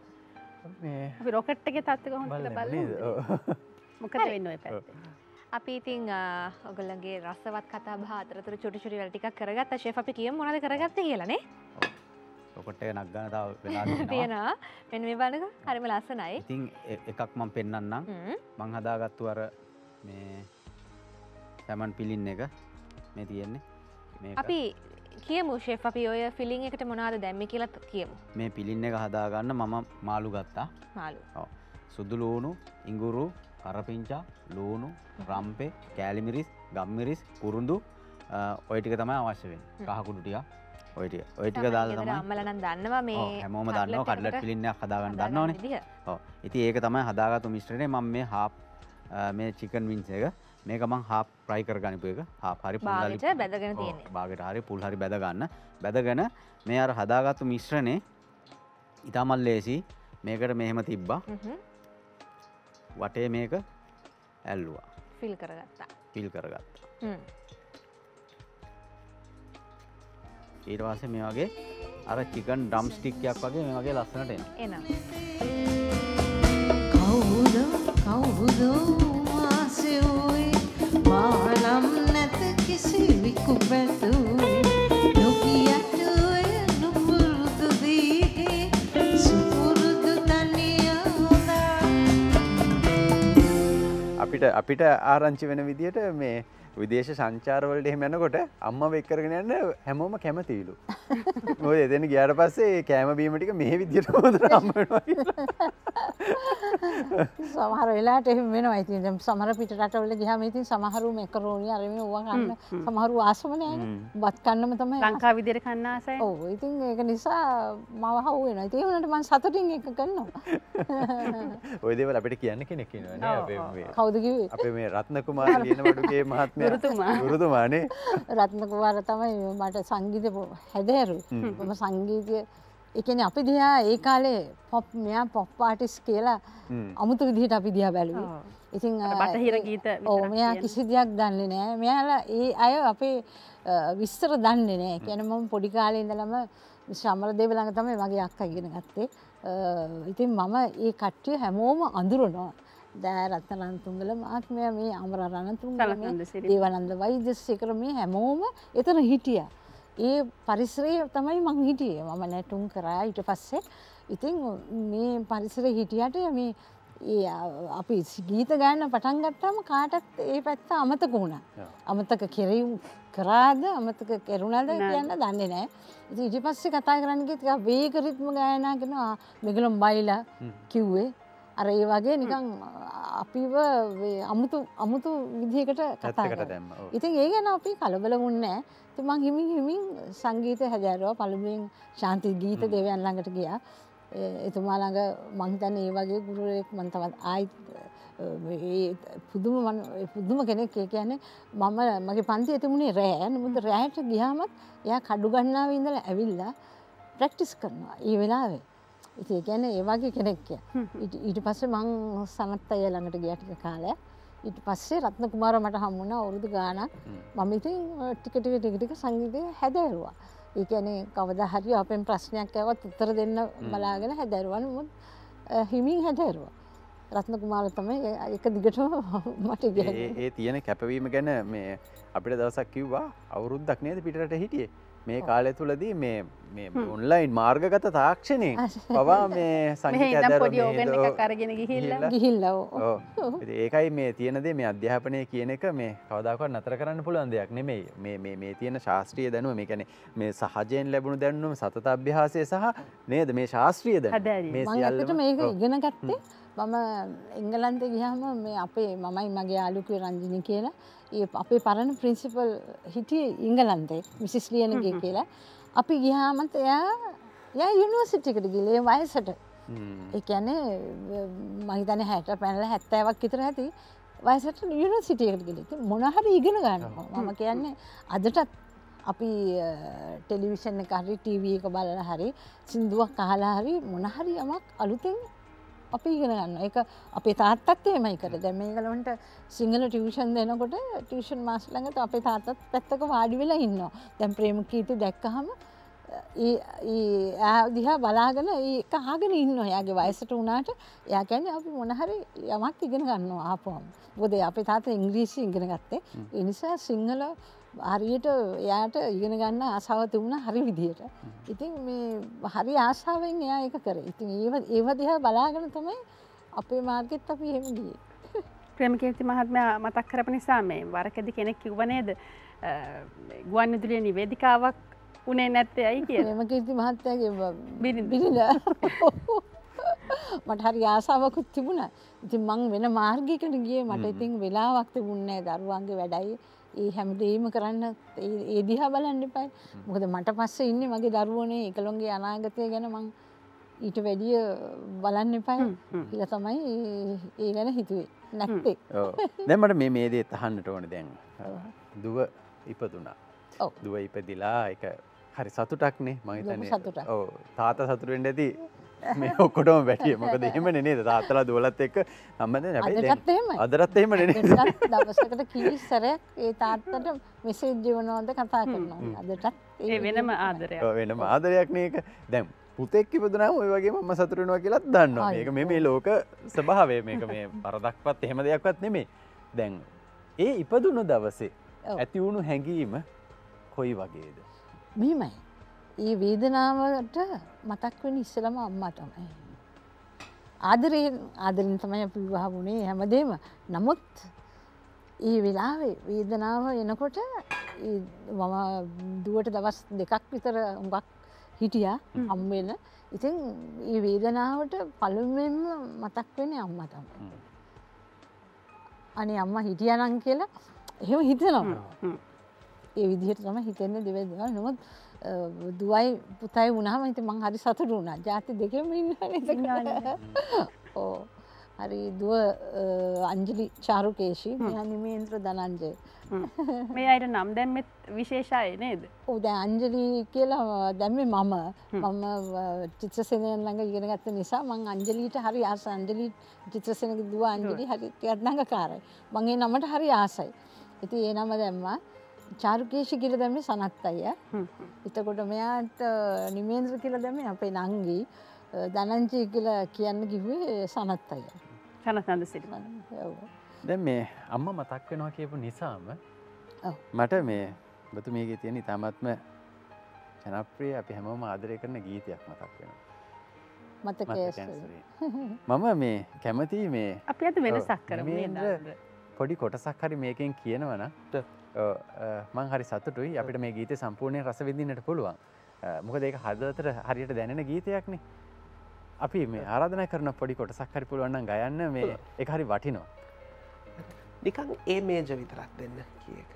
මේ
අපි රොකට් එකේ තත්ත්ව කොහොමද කියලා බලමු. මොකද වෙන්නේ ඔය පැත්තේ?
අපි ඉතින් ඔයගොල්ලන්ගේ රසවත් කතා බහ අතරතුර චුටි චුටි වැඩ ටිකක් කරගත්තා. ෂෙෆ් අපි කියමු මොනවද කරගත්තේ කියලා නේ?
රොකට් එක නක් ගන්න තව වෙලා තියෙනවා.
තියෙනවා. මෙන්න මේ බලන්නකෝ. හරිම ලස්සනයි.
ඉතින් එකක් මම පෙන්නන්නම්. මම හදාගත්තු අර මේ සැමන් පිලින් එක මේ තියෙන්නේ. මේක.
අපි කියමු ෂෙෆ් අපි ඔය ෆිලින් එකට මොනවද දැම්මේ කියලා කියමු.
මේ පිලින් එක හදාගන්න මම මාළු ගත්තා.
මාළු.
ඔව්. සුදු ලූණු, ඉඟුරු, කරපිංචා, ලූණු, රම්පේ, කෑලිමිරිස්, ගම්මිරිස්, කුරුඳු ඔය ටික තමයි අවශ්‍ය වෙන්නේ. කහ කුඩු ටික. ඔය ටික. ඔය ටික දාලා තමයි
අම්මලා නම් දන්නවා මේ
ඔව් හැමෝම දන්නවා කට්ලට් පිලින් එකක් හදාගන්න දන්නවනේ. ඔව්. ඉතින් ඒක තමයි හදාගත්තු මිශ්‍රණය. මම මේ හාෆ් මේ චිකන් වින්ස් එක මේක මං හාෆ් ෆ්‍රයි කරගනිපු එක. හාෆ් හරි පුල් හරි
බාගෙට බැදගෙන තියෙන්නේ.
බාගෙට හරි පුල් හරි බැද ගන්න. බැදගෙන මේ අර හදාගත්තු මිශ්‍රණේ ඊටමල් ලේසි. මේකට මෙහෙම තිබ්බා. වටේ මේක ඇල්ලුවා.
ෆිල් කරගත්තා.
ෆිල් කරගත්තා.
හ්ම්.
ඊට පස්සේ මේ වගේ අර චිකන් ඩ්‍රම් ස්ටික් එකක් වගේ මේ වගේ ලස්සනට එනවා.
එනවා.
කවුද කවුද මාසෙයි මානම් නැත කිසි විකුපැතුයි නොකියට ඔය නුපුරුදු දීගේ සුපුරුදු තනියෝදා
අපිට අපිට ආරංචි වෙන විදිහට මේ විදේශ සංචාරවලට එහෙම යනකොට අම්මව එක්ක කරගෙන යන්න හැමෝම කැමතිලු. මොකද එතන ගියාට පස්සේ කෑම බීම ටික මේ විදිහට හොදට හම්බ වෙනවා කියලා.
සමහර වෙලාවට එහෙම වෙනවා. ඉතින් දැන් සමහර පිට රටවල ගියාම ඉතින් සමහරු මැකරෝනි අර මේ ඕවා කන්න සමහරු ආසම නෑනේ. බත් කන්නම තමයි
ලංකාව විදියට කන්න ආසයි.
ඔව් ඉතින් ඒක නිසා මම හවු වෙනවා. ඉතින් ඒ වුණාට මම සතුටින් එක කරනවා.
ওই දේවල් අපිට කියන්න කෙනෙක් ඉන්නවා නේ අපේ මේ
කවුද කිව්වේ?
අපේ මේ රත්න කුමාර ලියනවඩුගේ මහත්මයා.
ගුරුතුමා.
ගුරුතුමානේ.
රත්න කුමාර තමයි මට සංගීතය හැදෑරු. මම සංගීතය ඒ කියන්නේ අපි දිහා ඒ කාලේ පොප් මෙයා පොප් ආටිස්ට් කියලා අමුතු විදිහට අපි දිහා බැලුවේ. ඉතින්
බටහිර ගීත
ඔව් මෙයා කිසි දෙයක් දන්නේ නැහැ. මෙයාලා ඒ අය අපේ විස්තර දන්නේ නැහැ. කියන්නේ මම පොඩි කාලේ ඉඳලම ශමරදේව ළඟ තමයි මගේ අක්කා ඉගෙන ගත්තේ. ඉතින් මම ඒ කට්ටිය හැමෝම අඳුරනවා. දෑ රත්නතුංගල මහත්මයා මේ අමර රණතුංගල මේ දේවානන්ද වෛද්‍යසේකර මේ හැමෝම එතන හිටියා. ඒ පරිසරයේ තමයි මං හිටියේ. මම නැටුම් කරා ඊට පස්සේ ඉතින් මේ පරිසරයේ හිටියට මේ ඒ අපි ගීත ගායන පටන් ගත්තාම කාටත් ඒ පැත්ත අමතක වුණා. අමතක කෙරෙව් කරාද අමතක කෙරුණාද කියන්න දන්නේ නැහැ. ඉතින් ඊට පස්සේ කතා කරන්න ගිහින් ටිකක් වේග රිද්ම ගායනා කරනවා. මෙගලම් බයිලා කිව්වේ අර ඒ වගේ නිකන් අපිව අමුතු අමුතු විදිහකට කතා කරා. ඉතින් ඒ ගැන අපි කලබල වුණේ නැහැ. ඉතින් මං හිමින් හිමින් සංගීතය හැදෑරුවා. පළමුවෙන් ශාන්ති ගීත දෙවියන් ළඟට ගියා. එතුමා ළඟ මං හිතන්නේ ඒ වගේ ගුරුවරයෙක් මං තවත් ආයි ඒ පුදුම පුදුම කෙනෙක්. ඒ කියන්නේ මම මගේ පන්තියේ තිබුණේ රෑ. නමුත් රෑට ගියාමත් එයා කඩු ගන්නාවේ ඉඳලා ඇවිල්ලා ප්‍රැක්ටිස් කරනවා. ඒ වෙලාවේ ඉතින් ඒ කියන්නේ ඒ වගේ කෙනෙක් කිය. ඊට පස්සේ මං සනත් අය ළඟට ගියා ටික කාලයක්. ඊට පස්සේ රත්න කුමාර මට හම්බ වුණා අවුරුදු ගාණක්. මම ඉතින් ටික ටික ටික ටික සංගීතය හැදෑරුවා. ඒ කියන්නේ කවදා හරි අපෙන් ප්‍රශ්නයක් ආවත් උත්තර දෙන්න බලාගෙන හැදෑරුවා. නමුත් හිමින් හැදෑරුවා. රත්න කුමාර තමයි එක දිගටම මට ඉගෙනගන්නේ.
ඒ තියෙන කැපවීම ගැන මේ අපිට දවසක් කිව්වා අවුරුද්දක් නේද පිටරට හිටියේ. මේ කාලය තුලදී මේ මේ ඔන්ලයින් මාර්ගගත තාක්ෂණයෙන් පවා මේ සංගීත
ඇදලා පොඩි ඕගන් එකක් අරගෙන ගිහිල්ලා
ගිහිල්ලා
ඔව්. ඒකයි මේ තියෙන දේ මේ අධ්‍යාපනය කියන එක මේ කවදාකවත් නතර කරන්න පුළුවන් දෙයක් නෙමෙයි. මේ මේ මේ තියෙන ශාස්ත්‍රීය දැනුම මේ කියන්නේ මේ සහජයෙන් ලැබුණු දැනුම සතත අභ්‍යාසය සහ නේද මේ ශාස්ත්‍රීය දැනුම
මේ සියල්ලම මම මේක ඉගෙන ගත්තේ මම එංගලන්තේ ගියාම මේ අපේ මමයි මගේ යාළුවෙක් රංජිනී කියලා ඒ අපේ පරණ ප්‍රින්සිපල් හිටියේ ඉංගලන්තේ මිසිස් ලියනගේ කියලා අපි ගියාම එයා එයා යුනිවර්සිටි එකට ගිහලා ඒ වයසට ඒ කියන්නේ මම හිතන්නේ හැට පැනලා හැත්තෑවක් විතර ඇති වයසට යුනිවර්සිටි එකට ගිහලා මොන හරි ඉගෙන ගන්නවා මම කියන්නේ අදටත් අපි ටෙලිවිෂන් එක හරි ටීවී එක බලලා හරි සින්දුවක් අහලා හරි මොන හරි යමක් අලුතෙන් අපි ඉගෙන ගන්නවා. ඒක අපේ තාත්තත් එහෙමයි කරේ. දැන් මේගොල්ලන්ට සිංහල ටියුෂන් දෙනකොට ටියුෂන් මාස්ටර් ළඟට අපේ තාත්තත් පැත්තක වාඩි වෙලා ඉන්නවා. දැන් ප්‍රේමකීර්ති දැක්කහම ඒ ඒ දිහා බලාගෙන ඒක අහගෙන ඉන්නවා. එයාගේ වයසට වුණාට එයා කියන්නේ අපි මොන හරි යමක් ඉගෙන ගන්නවා ආපුවම. මොකද අපේ තාත්තා ඉංග්‍රීසි ඉගෙන ගත්තේ. ඒ නිසා සිංහල හරියට එයාට ඉගෙන ගන්න ආසාව තිබුණා හරි විදියට. ඉතින් මේ හරි ආසාවෙන් එයා ඒක කරේ. ඉතින් ඒව ඒව දිහා බලාගෙන තමයි අපේ මාර්ගෙත් අපි එහෙම ගියේ.
ප්‍රේමකීර්ති මහත්මයා මතක් කරපු නිසා මේ වරකදී කෙනෙක් කිව්ව නේද ගුවන් විදුලියේ නිවේදිකාවක් උනේ නැත්තේ ඇයි කියලා.
ප්‍රේමකීර්ති මහත්තයාගේ බිරිඳ. මට හරි ආසාවකුත් තිබුණා. ඉතින් මං වෙන මාර්ගයකට ගියේ මට ඉතින් වෙලාවක් තිබුණේ නැහැ දරුවන්ගේ වැඩයි ඒ හැමදේම කරන්න ඒ දිහා බලන්න එපායි. මොකද මට පස්සේ ඉන්නේ මගේ දරුවෝනේ ඒකලොන්ගේ අනාගතය ගැන මං ඊට වැඩිය බලන්න එපායි කියලා තමයි ඒ ගැන හිතුවේ. නැත්තේ.
ඔව්. දැන් මට මේ මේ දේ අහන්නට ඕනේ දැන්. දුව ඉපදුනා.
ඔව්.
දුව ඉපදිලා ඒක හරි සතුටක්නේ මම හිතන්නේ. ඔව්. තාත්තා සතුට වෙන්න ඇති. මේ ඔක්කොටම වැටිය. මොකද එහෙමනේ නේද? තාත්තලා දුවලත් එක්ක සම්බන්ධයෙන් හැබැයි
අදටත් එහෙමයි.
අදටත් එහෙමනේ නේද?
දවසකට කී සැරයක් ඒ තාත්තට මෙසේජ් දෙවනවද කතා කරනවා. අදටත්
ඒ වෙනම ආදරයක්.
ඔව් වෙනම ආදරයක් නේ ඒක. දැන් පුතෙක් ඉපදුනාම ওই වගේම අම්මා සතුටු වෙනවා කියලාත් දන්නවා. මේක මේ මේ ලෝක ස්වභාවය. මේක මේ වරදක්වත් එහෙම දෙයක්වත් නෙමෙයි. දැන් ඒ ඉපදුණු දවසේ ඇති වුණු හැඟීම කොයි වගේද?
මෙහෙමයි. ඒ වේදනාවට මතක් වෙන්නේ ඉස්සෙල්ලාම අම්මා තමයි. ආදරයෙන් ආදරෙන් තමයි අපි විවාහ වුණේ හැමදේම. නමුත් ඒ වෙලාවේ වේදනාව එනකොට මම දුවට දවස් දෙකක් විතර උඟක් හිටියා හම් වෙන. ඉතින් ඒ වේදනාවට පළමුවෙන්ම මතක් වෙන්නේ අම්මා තමයි. අනේ අම්මා හිටියා නම් කියලා එහෙම හිතනවා. ඒ විදිහට තමයි හිතෙන්නේ දෙවෙනිදා. නමුත් දුවයි පුතයි වුණාම ඉතින් මං හරි සතුටු වුණා. ජාති දෙකෙම ඉන්නවනේ. ඔව්. හරි දුව අංජලි චාරුකේෂි මෙයා නිමේන්ද්‍ර ධනංජය.
මේ අයට නම් දැම්මෙත් විශේෂයි නේද?
ඔව් දැන් අංජලි කියලා දැම්මේ මම. මම චිත්‍රසේනයන් ළඟ ඉගෙන ගත්ත නිසා මං අංජලිට හරි ආසයි. අංජලි චිත්‍රසේනගේ දුව අංජලි හරි ටිකක් නංගකාරයි. මං ඒ නමට හරි ආසයි. ඉතින් ඒ නම දැම්මා. චාරුකේෂි කියලා දැම්මේ සනත් අයියා. එතකොට මෙයාට නිමේන්ද්‍ර කියලා දැම්මේ අපේ නංගි. ධනංජය කියලා කියන්න කිව්වේ සනත් අයියා.
සනත් නන්දසිරි.
ඔව්.
දැන් මේ අම්මා මතක් වෙනවා කියපු නිසාම මට මේ ඔබතුමියගේ තියෙන ඉතාමත්ම ජනප්‍රිය අපි හැමෝම ආදරය කරන ගීතයක් මතක් වෙනවා.
මතකයේ.
මම මේ කැමති මේ
අපි අද වෙනසක් කරමු නේද?
පොඩි කොටසක් හරි මේකෙන් කියනවනම් මං හරි සතුටුයි අපිට මේ ගීතේ සම්පූර්ණයෙන් රස විඳින්නට පුළුවන්. මොකද ඒක හදවතට හරියට දැනෙන ගීතයක්නේ. අපි මේ ආරාධනා කරන පොඩි කොටසක් හරි පුළුවන් නම් ගයන්න මේ ඒක හරි වටිනවා.
නිකන් ඒ මේජ විතරක් දෙන්න කීයක.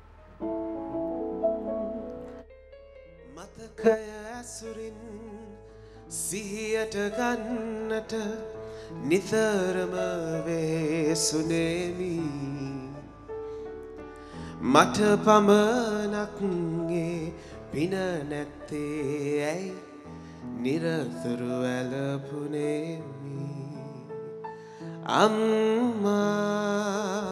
මතකය ඇසුරින් සිහියට ගන්නට නිතරම වේසුනේමි. මට පමණක්ගේ පින නැත්තේ ඇයි නිරතුරු ඇලපුනේමි. අම්මා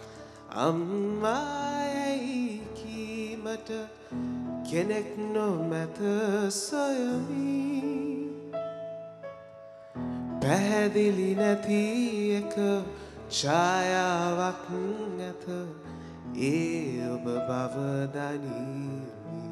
අම්මායි කීමට කෙනෙක් නොමැත සොයමි. පැහැදිලි නැති එක ඡායාවක් නැත ඒ ඔබ බව දනී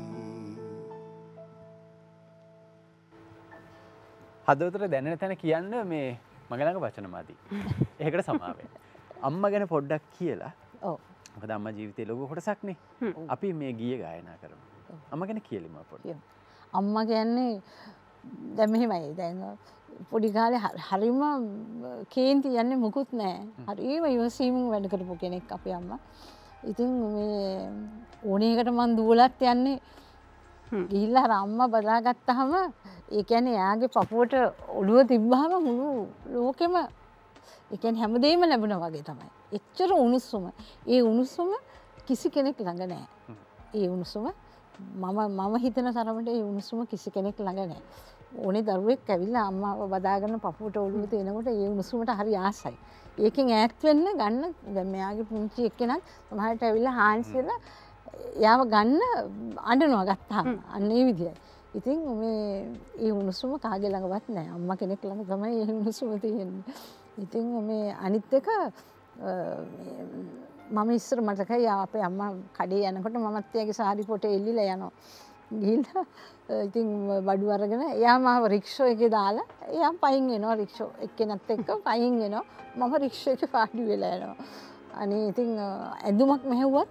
හදවතට දැනෙන තැන කියන්න මේ මගේ ළඟ වචන මදි. ඒකට සමාව වෙන්න. අම්මා ගැන පොඩ්ඩක් කියලා.
ඔව්.
මොකද අම්මා ජීවිතේ ලොකු කොටසක් නේ. අපි මේ ගීය ගායනා කරමු. අම්මා ගැන කියලිමු පොඩ්ඩක්.
අම්මා කියන්නේ දැන් මෙහෙමයි. දැන් පොඩි කාලේ හරිම කේන්ති යන්නේ මුකුත් නැහැ. හරිම ඉවසීමෙන් වැඩ කරපු කෙනෙක් අපේ අම්මා. ඉතින් මේ ඕනේකට මං දුවලත් යන්නේ ගිහිල්ලා අර අම්මා බදාගත්තාම ඒ කියන්නේ එයාගේ පපුවට ඔළුව තිබ්බහම මුළු ලෝකෙම ඒ කියන්නේ හැමදේම ලැබුණා වගේ තමයි. එච්චර උණුසුම. ඒ උණුසුම කිසි කෙනෙක් ළඟ නැහැ. ඒ උණුසුම මම මම හිතන තරමට ඒ උණුසුම කිසි කෙනෙක් ළඟ නැහැ. ඕනේ දරුවෙක් ඇවිල්ලා අම්මාව බදාගෙන පපුවට ඔළුව තේනකොට ඒ උණුසුමට හරි ආසයි. ඒකෙන් ඈත් වෙන්න ගන්න දැන් මෙයාගේ පුංචි එක්කෙනත් සමහරට ඇවිල්ලා හාන්ස් වෙලා යාව ගන්න අඬනවා ගත්තාම අන්න ඒ විදියයි. ඉතින් මේ ඒ උණුසුම කාගේ ළඟවත් නැහැ. අම්මා කෙනෙක් ළඟ තමයි ඒ උණුසුම තියෙන්නේ. ඉතින් මේ අනිත් එක මම ඉස්සර මතකයි අපේ අම්මා කඩේ යනකොට මමත් එයාගේ සාරි පොටේ එල්ලිලා යනවා. ගිහිල්ලා ඉතින් බඩු අරගෙන එයා මාව රික්ෂෝ එකේ දාලා එයා පයින් එනවා රික්ෂෝ එක්කෙනත් එක්ක පයින් එනවා. මම රික්ෂෝ එකේ පාඩි වෙලා යනවා. අනේ ඉතින් ඇඳුමක් මෙහෙව්වත්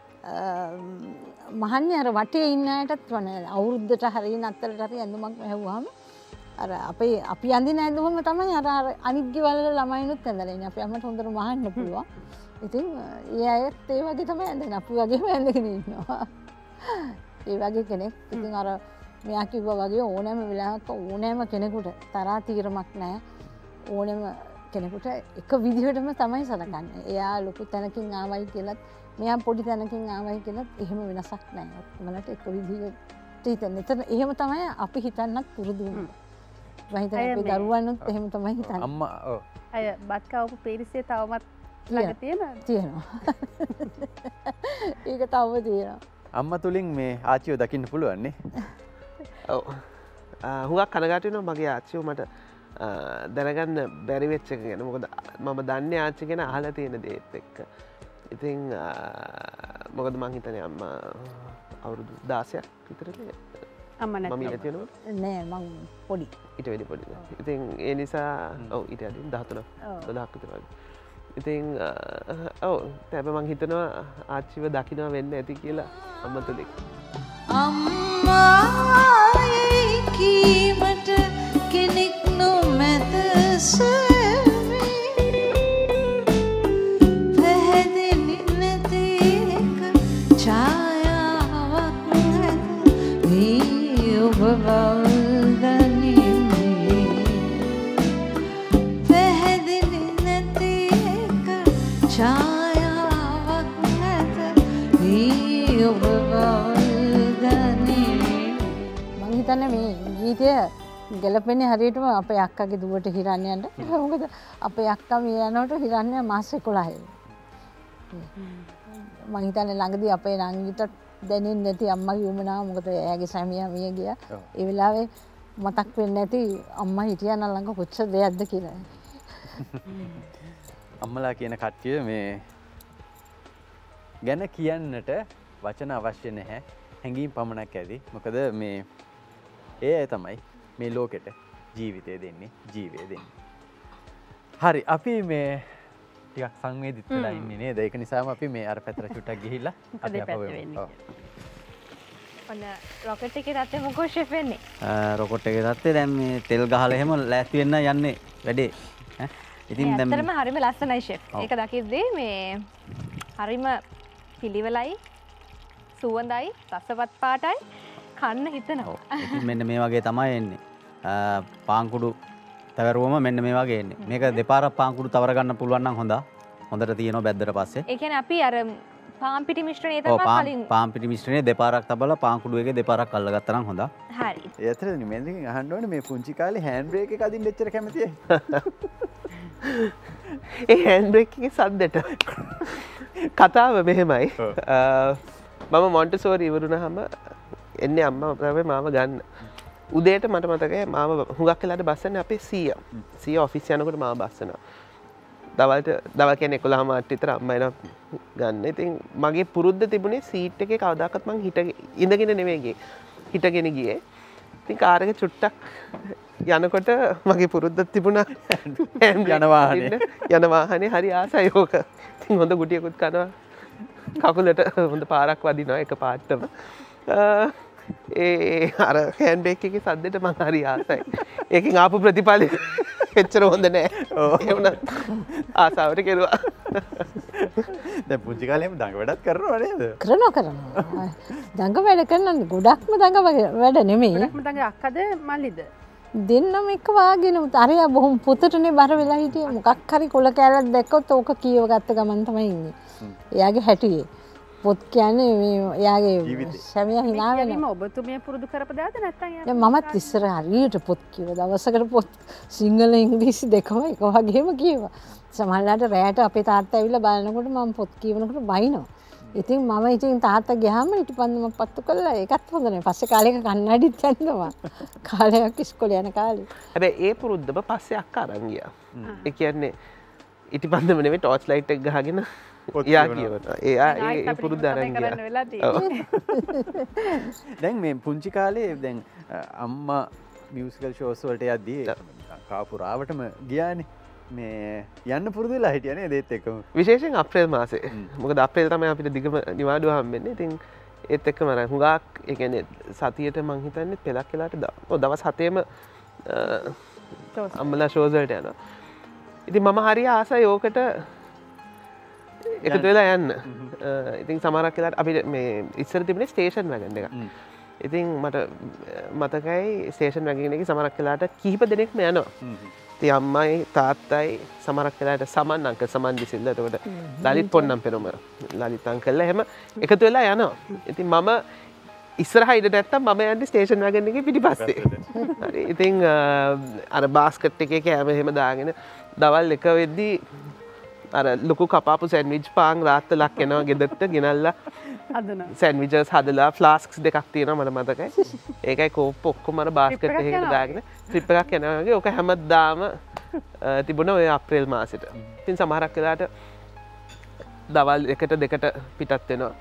මහන්නේ අර වටේ ඉන්න අයටත් වන අවුරුද්දට හරි නත්තලට හරි ඇඳුමක් මෙහෙව්වහම අර අපේ අපි අඳින ඇඳුමම තමයි අර අර අනිත් ගෙවල් වල ළමයිනුත් ඇඳලා ඉන්නේ. අපි අම්මට හොඳට මහන්න පුළුවන්. ඉතින් ඒ අයත් ඒ වගේ තමයි ඇඳගෙන අපි වගේම ඇඳගෙන ඉන්නවා. ඒ වගේ කෙනෙක්. ඉතින් අර මෙයා කිව්වා වගේ ඕනෑම වෙලාවක ඕනෑම කෙනෙකුට තරහා තීරමක් නැහැ. ඕනෑම කෙනෙකුට එක විදිහටම තමයි සලකන්නේ. එයා ලොකු තැනකින් ආවයි කියලත් මෙයා පොඩි තැනකින් ආවයි කියලත් එහෙම වෙනසක් නැහැ. මලට එක විදිහට හිතන්න. එතන එහෙම තමයි අපි හිතන්නත් පුරුදු වෙන්නේ. මම හිතන්නේ අපේ දරුවන්නුත් එහෙම තමයි හිතන්නේ.
අම්මා ඔව්.
අය බත් කවපු පිරිසේ තවමත් ළඟ තියෙනවද?
තියෙනවා. ඒක තවම තියෙනවා.
අම්මා තුලින් මේ ආච්චිව දකින්න පුළුවන් නේ.
ඔව්. හුඟක් කනගාටු වෙනවා මගේ ආච්චිව මට දැනගන්න බැරි වෙච්ච එක ගැන. මොකද මම දන්නේ ආච්චි ගැන අහලා තියෙන දේත් එක්ක. ඉතින් මොකද මං හිතන්නේ අම්මා අවුරුදු දාසයක් විතරනේ.
අම්මා නැත්නම්
මම ඉන්නේ තියෙනවා.
නෑ මං පොඩි.
ඊට වැඩි පොඩිද. ඉතින් ඒ නිසා ඔව් ඊට වැඩි දහතුනක් දොළහක් විතර වගේ. ඉතින් ඔව් තැබ මං හිතනවා ආච්චිව දකින්න වෙන්න ඇති කියලා අම්මා තුලින්.
අම්මායි කීමට කෙනෙක් නොමැත පැහැදිලි නැති එක ඡායාවක් නැත මේ ඔබ වල්දනින්නේ පැහැදිලි නැති එක ඡායාවක් නැත මේ ඔබ වල්දනින්නේ.
මං හිතන්නේ මේ ගීතය ගැලපෙන්නේ හරියටම අපේ අක්කගේ දුවට හිරන්යන්ට. මොකද අපේ අක්කා මිය යනකොට හිරන්ය මාස එකොළහයි. මං හිතන්නේ ළඟදී අපේ නංගිට දැනෙන්නේ නැති අම්මගේ උමනාව. මොකද එයාගේ සැමියා මිය ගියා. ඒ වෙලාවේ මතක් වෙන්නේ නැති අම්මා හිටියා නම් ළඟ කොච්චර දෙයක්ද කියලා.
අම්මලා කියන කට්ටිය මේ ගැන කියන්නට වචන අවශ්‍ය නැහැ. හැඟීම් පමණක් ඇති. මොකද මේ ඒ අය තමයි මේ ලෝකෙට ජීවිතය දෙන්නේ ජීවය දෙන්නේ. හරි අපි මේ ටිකක් සංවේදීත් වෙලා ඉන්නේ නේද? ඒක නිසාම අපි මේ අර පැතර චුට්ටක් ගිහිල්ලා අපි අපව වෙමු.
ඔන්න රොකට් එකේ තත්ත්වය මොකෝ ෂෙෆ් වෙන්නේ?
රොකට් එකේ තත්ත්වය දැන් මේ තෙල් ගහලා එහෙම ලෑස්ති වෙන්න යන්නේ වැඩේ. ඈ ඉතින් දැන්
ඇත්තටම හරිම ලස්සනයි ෂෙෆ්. ඒක දකිද්දී මේ හරිම පිළිවෙලයි සුවඳයි රසවත් පාටයි කන්න හිතනවා.
ඉතින් මෙන්න මේ වගේ තමයි එන්නේ. පාන්කුඩු තවරුවම මෙන්න මේ වගේ එන්නේ. මේක දෙපාරක් පාන්කුඩු තවර ගන්න පුළුවන් නම් හොඳා. හොඳට තියෙනවා බැද්දට පස්සේ.
ඒ කියන්නේ අපි අර පාන් පිටි මිශ්‍රණය තමයි කලින්
පාන් පිටි මිශ්‍රණය දෙපාරක් තබලා පාන්කුඩු එකේ දෙපාරක් අල්ලගත්තා නම් හොඳා.
හරි.
ඒ අතරේ මෙන්දකින් අහන්න ඕනේ මේ පුංචි කාලේ හෑන්ඩ් බ්‍රේක් එක අදින්න එච්චර කැමතියි.
ඒ හෑන්ඩ් බ්‍රේක් එකේ සද්දට කතාව මෙහෙමයි. මම මොන්ටිසෝරි ඉවරුනහම එන්නේ අම්මා තමයි මාව ගන්න. උදේට මට මතකයි මාම හුඟක් වෙලාට බස්සන්නේ අපේ සීයා. සීයා ඔෆිස් යනකොට මාව බස්සනවා. දවල්ට දවල් කියන්නේ එකොළහ මාට විතර අම්මයිලා ගන්න. ඉතින් මගේ පුරුද්ද තිබුණේ සීට් එකේ කවදාකවත් මං හිට ඉඳගෙන නෙමෙයි ගියේ. හිටගෙන ගියේ. ඉතින් කාර් එක චුට්ටක් යනකොට මගේ පුරුද්දක් තිබුණා
යන වාහනේ
යන වාහනේ හරි ආසයි ඕක. ඉතින් හොඳ ගුටියකුත් කනවා. කකුලට හොඳ පාරක් වදිනවා එක පාටම. ඒ අර හෑන්ඩ් බ්‍රේක් එකේ සද්දෙට මම හරි ආසයි. ඒකෙන් ආපු ප්‍රතිඵලෙ එච්චර හොඳ නෑ. ඒ වුණත් ආසාවට කෙරුවා.
දැන් පුංචි කාලේම දඟ වැඩක් කරනව නේද?
කරනවා කරනවා. දඟ වැඩ කරනන්නේ ගොඩක්ම දඟ වැඩ නෙමෙයි.
ගොඩක්ම දඟ අක්කද මල්ලිද?
දෙන්නම එක වාගෙන අරයා බොහොම පුතටනේ බර වෙලා හිටියේ. මොකක් හරි කොල කෑල්ලක් දැක්කොත් ඕක කියව ගත්ත ගමන් තමයි ඉන්නේ. එයාගේ හැටියේ. පොත් කියන්නේ මේ එයාගේ සැමියා hina වෙනවා.
ඔබතුමිය පුරුදු කරපදාද නැත්නම්
දැන් මමත් ඉස්සර හරියට පොත් කියව දවසකට පොත් සිංහල ඉංග්‍රීසි දෙකම එක වගේම කියවා. සමහරවිට රැයට අපේ තාත්තා ඇවිල්ලා බලනකොට මම පොත් කියවනකොට බයිනවා. ඉතින් මම ඉතින් තාත්තා ගියාම ඊටපන්දම පත්තු කළා. ඒකත් හොඳ නෑ. පස්සේ කාලෙක කන්නඩිත් යන්නවා. කාලයක් ඉස්කෝලේ යන කාලේ.
හැබැයි ඒ පුරුද්දම පස්සේ අක්කා අරන් ගියා. ඒ කියන්නේ ඊටපන්දම නෙමෙයි ටෝච් ලයිට් එක ගහගෙන එයා කියවනවා. එයා ඒ පුරුද්ද අරන් ගියා.
දැන් මේ පුංචි කාලේ දැන් අම්මා මියුසිකල් ෂෝස් වලට යද්දී කාපුරාවටම ගියානේ. මේ යන්න පුරුදු වෙලා හිටියා නේද ඒත් එක්කම.
විශේෂයෙන් අප්‍රේල් මාසේ. මොකද අප්‍රේල් තමයි අපිට දිගම නිවාඩුව හම්බෙන්නේ. ඉතින් ඒත් එක්කම අර හුඟක් ඒ කියන්නේ සතියට මං හිතන්නේ පෙලක් වෙලාට දවස් හතේම අම්මලා ෂෝස් වලට යනවා. ඉතින් මම හරිය ආසයි ඕකට එකතු වෙලා යන්න. ඉතින් සමහරක් වෙලාවට අපිට මේ ඉස්සර තිබුණේ ස්ටේෂන් වැගන් එක. ඉතින් මට මතකයි ස්ටේෂන් වැගන් එකේ සමහරක් වෙලාවට කිහිප දෙනෙක්ම යනවා. ඉතින් අම්මයි තාත්තයි සමහරක් වෙලාවට සමන් අංකල් සමන් දිසිල්ල එතකොට ලලිත් පොන්නම් පෙරම ලලිත් අංකල්ලා එහෙම එකතු වෙලා යනවා. ඉතින් මම ඉස්සරහා ඉඳ නැත්තම් මම යන්නේ ස්ටේෂන් වැගන් එකේ පිටිපස්සේ. හරි. ඉතින් අර බාස්කට් එකේ කෑම එහෙම දාගෙන දවල් එක වෙද්දී අර ලොකු කපාපු සැන්ඩ්විච් පාන් රාත්තලක් එනවා ගෙදරට ගෙනල්ලා
හදනවා.
සැන්ඩ්විචස් හදලා ෆ්ලාස්ක්ස් දෙකක් තියෙනවා මට මතකයි. ඒකයි කෝප්ප ඔක්කොම අර බාස්කට් එකකට දාගෙන ට්‍රිප් එකක් යනවා වගේ. ඕක හැමදාම තිබුණා ඔය අප්‍රේල් මාසෙට. ඉතින් සමහරක් වෙලාවට දවල් එකට දෙකට පිටත් වෙනවා.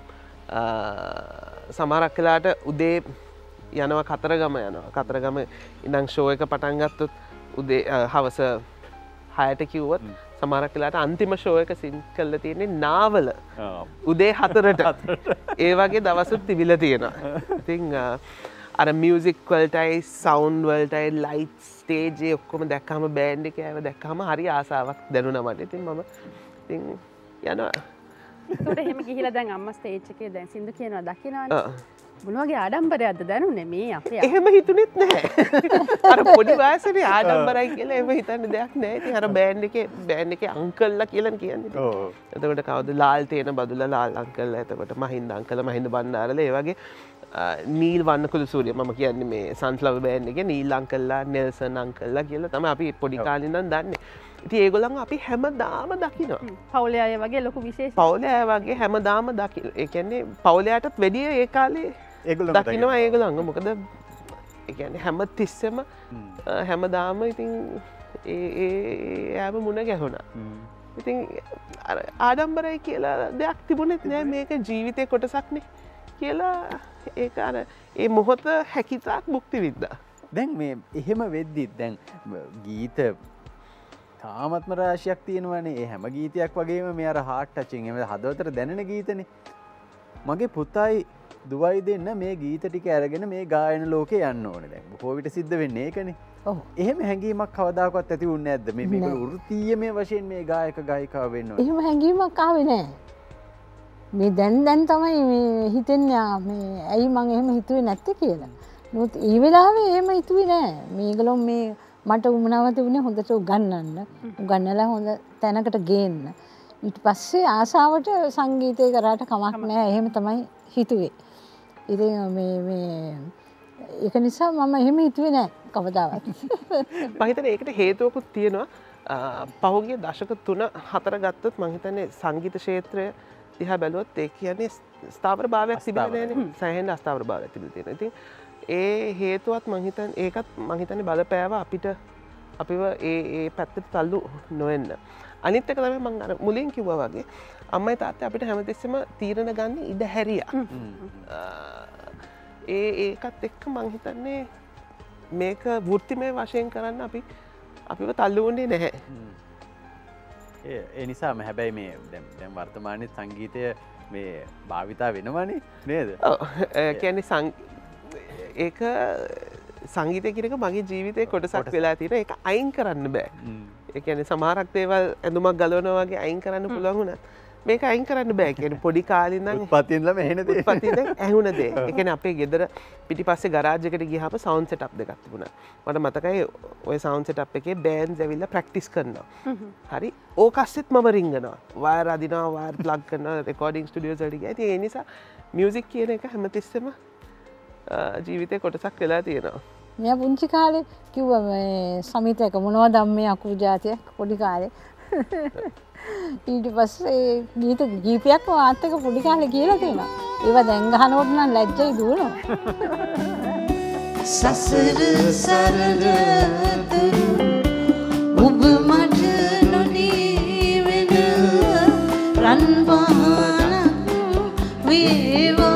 සමහරක් වෙලාවට උදේ යනවා කතරගම යනවා. කතරගම ඉඳන් ෂෝ එක පටන් ගත්තොත් උදේ හවස හයට කිව්වොත් සමහරක් වෙලාවට අන්තිම ෂෝ එක සින් කරලා තියෙන්නේ නාවල උදේ හතරට. ඒ වගේ දවසුත් තිබිලා තියෙනවා. ඉතින් අර මියුසික් වලටයි සවුන්ඩ් වලටයි ලයිට් ස්ටේජ් එක ඔක්කොම දැක්කම බෑන්ඩ් එක ඇව දැක්කම හරි ආසාවක් දැනුණා මට. ඉතින් මම ඉතින් යනවා.
ඒකට එහෙම ගිහිලා දැන් අම්මා ස්ටේජ් එකේ දැන් සින්දු කියනවා දකින්නවනේ. මොන වගේ ආඩම්බරයක්ද දැනුනේ මේ අපේ.
එහෙම හිතුනෙත් නැහැ. අර පොඩි වයසේ ආඩම්බරයි කියලා එහෙම හිතන්න දෙයක් නැහැ. ඉතින් අර බෑන්ඩ් එකේ බෑන්ඩ් එකේ අංකල්ලා කියලා කියන්නේ. ඔව්. එතකොට කවුද ලාල් තේන බදුලා ලාල් අංකල්ලා. එතකොට මහින්ද අංකල්ලා මහින්ද බණ්ඩාරලා ඒ වගේ නීල් වන්නකුළු සූරිය මම කියන්නේ මේ සන්ෆ්ලවර් බෑන්ඩ් එකේ නීල් අංකල්ලා නෙල්සන් අංකල්ලා කියලා තමයි අපි පොඩි කාලේ ඉඳන් දන්නේ. ඉතින් ඒගොල්ලන් අපි හැමදාම දකිනවා.
පවුලේ අය වගේ ලොකු විශේෂ.
පවුලේ අය වගේ හැමදාම දකින. ඒ කියන්නේ පවුලයටත් වැඩිය ඒ කාලේ දකිනවා ඒගොල්ලන්ව. මොකද ඒ කියන්නේ හැම තිස්සෙම හැමදාම ඉතින් ඒ ඒ යාම මුණ ගැහුණා. ඉතින් අර ආඩම්බරයි කියලා දෙයක් තිබුණෙත් නෑ. මේක ජීවිතේ කොටසක්නේ කියලා ඒක අර ඒ මොහොත හැකිතාක් භුක්ති විඳා.
දැන් මේ එහෙම වෙද්දි දැන් ගීත තාමත්ම රාශියක් තියෙනවනේ. ඒ හැම ගීතයක් වගේම මේ අර හાર્ට් ටචින් එහෙම හදවතට දැනෙන ගීතනේ. මගේ පුතයි දුවයි දෙන්න මේ ගීත ටික අරගෙන මේ ගායන ලෝකේ යන්න ඕනේ. දැන් බොහෝ විට සිද්ධ වෙන්නේ ඒකනේ. ඔව්. එහෙම හැඟීමක් කවදාකවත් ඇති වුණේ නැද්ද? මේ මේක වෘත්තීයමය වශයෙන් මේ ගායක ගායිකාව වෙන්න ඕනේ.
එහෙම හැඟීමක් ආවේ නැහැ. මේ දැන් දැන් තමයි මේ හිතෙන්නේ මේ ඇයි මං එහෙම හිතුවේ නැත්තේ කියලා. නමුත් ඒ වෙලාවේ එහෙම හිතුවේ නැහැ. මේගොල්ලෝ මේ මට උමනාව තිබුණේ හොඳට උගන්වන්න. උගන්වලා හොඳ තැනකට ගේන්න. ඊට පස්සේ ආසාවට සංගීතය කරාට කමක් නැහැ. එහෙම තමයි හිතුවේ. ඉතින් මේ මේ ඒක නිසා මම එහෙම හිතුවේ නැහැ කවදාවත්.
මම හිතන්නේ ඒකට හේතුවකුත් තියෙනවා. පහුගිය දශක තුන හතර ගත්තොත් මම හිතන්නේ සංගීත ක්ෂේත්‍රය දිහා බැලුවොත් ඒ කියන්නේ ස්ථාවර භාවයක් තිබෙන්නේ නැහැනේ. සෑහෙන අස්ථාවර භාවයක් තිබිලා තියෙනවා. ඉතින් ඒ හේතුවත් මහිතන් ඒකත් මහිතන බලපෑව අපිට අපිව ඒ ඒ පැත්තට තල්ලු නොවෙන්න. අනිත් එක තමයි මං අර මුලින් කිව්වා වගේ අම්මයි තාත්තයි අපිට හැමතිස්සෙම තීරණ ගන්න ඉඩ හැරියා. ඒ ඒකත් එක්ක මං හිතන්නේ මේක වෘත්තිමය වශයෙන් කරන්න අපි අපිව තල්ලු වුණේ නැහැ.
ඒ නිසාම හැබැයි මේ දැන් වර්තමානයේ සංගීතය මේ භාවිතා වෙනවනේ නේද?
ඔව්. කියන්නේ ඒක සංගීතය කියන එක මගේ ජීවිතේ කොටසක් වෙලා තියෙන ඒක අයින් කරන්න බෑ. ඒ කියන්නේ සමහරක් දේවල් ඇඳුමක් ගලවනවා වගේ අයින් කරන්න පුළුවන් වුණත් මේක අයින් කරන්න බෑ. කියන්නේ පොඩි කාලේ ඉඳන්
උත්පත්ති ඉඳලා මෙහෙන දේ.
උත්පත්ති ඉඳන් ඇහුණ දේ. ඒ කියන්නේ අපේ ගෙදර පිටිපස්සේ ගරාජ් එකට ගියාම සවුන්ඩ් සෙටප් දෙකක් තිබුණා. මට මතකයි ওই සවුන්ඩ් සෙටප් එකේ බෑන්ඩ්ස් ඇවිල්ලා ප්‍රැක්ටිස් කරනවා. හරි. ඕකස්සෙත් මම රින්ගනවා. වයර් අදිනවා, වයර් ප්ලග් කරනවා, රෙකෝඩින් ස්ටුඩියෝස් වලට ගියා. ඉතින් ඒ නිසා මියුසික් කියන එක හැමතිස්සෙම ජීවිතේ කොටසක් වෙලා තියෙනවා.
මෙයා පුංචි කාලේ කිව්වා මේ සමිතයක මොනවද අම්මේ අකුරු જાතියක් පොඩි කාලේ. ඊට පස්සේ ගීත ගීතයක් මාත් එක්ක පොඩි කාලේ කියලා තියෙනවා. ඒවා දැන් ගහනකොට නම් ලැජ්ජයි දුවනවා.
සසර සරල දුරු ඔබ මට නොදී වෙන රන් පානක් වේවා.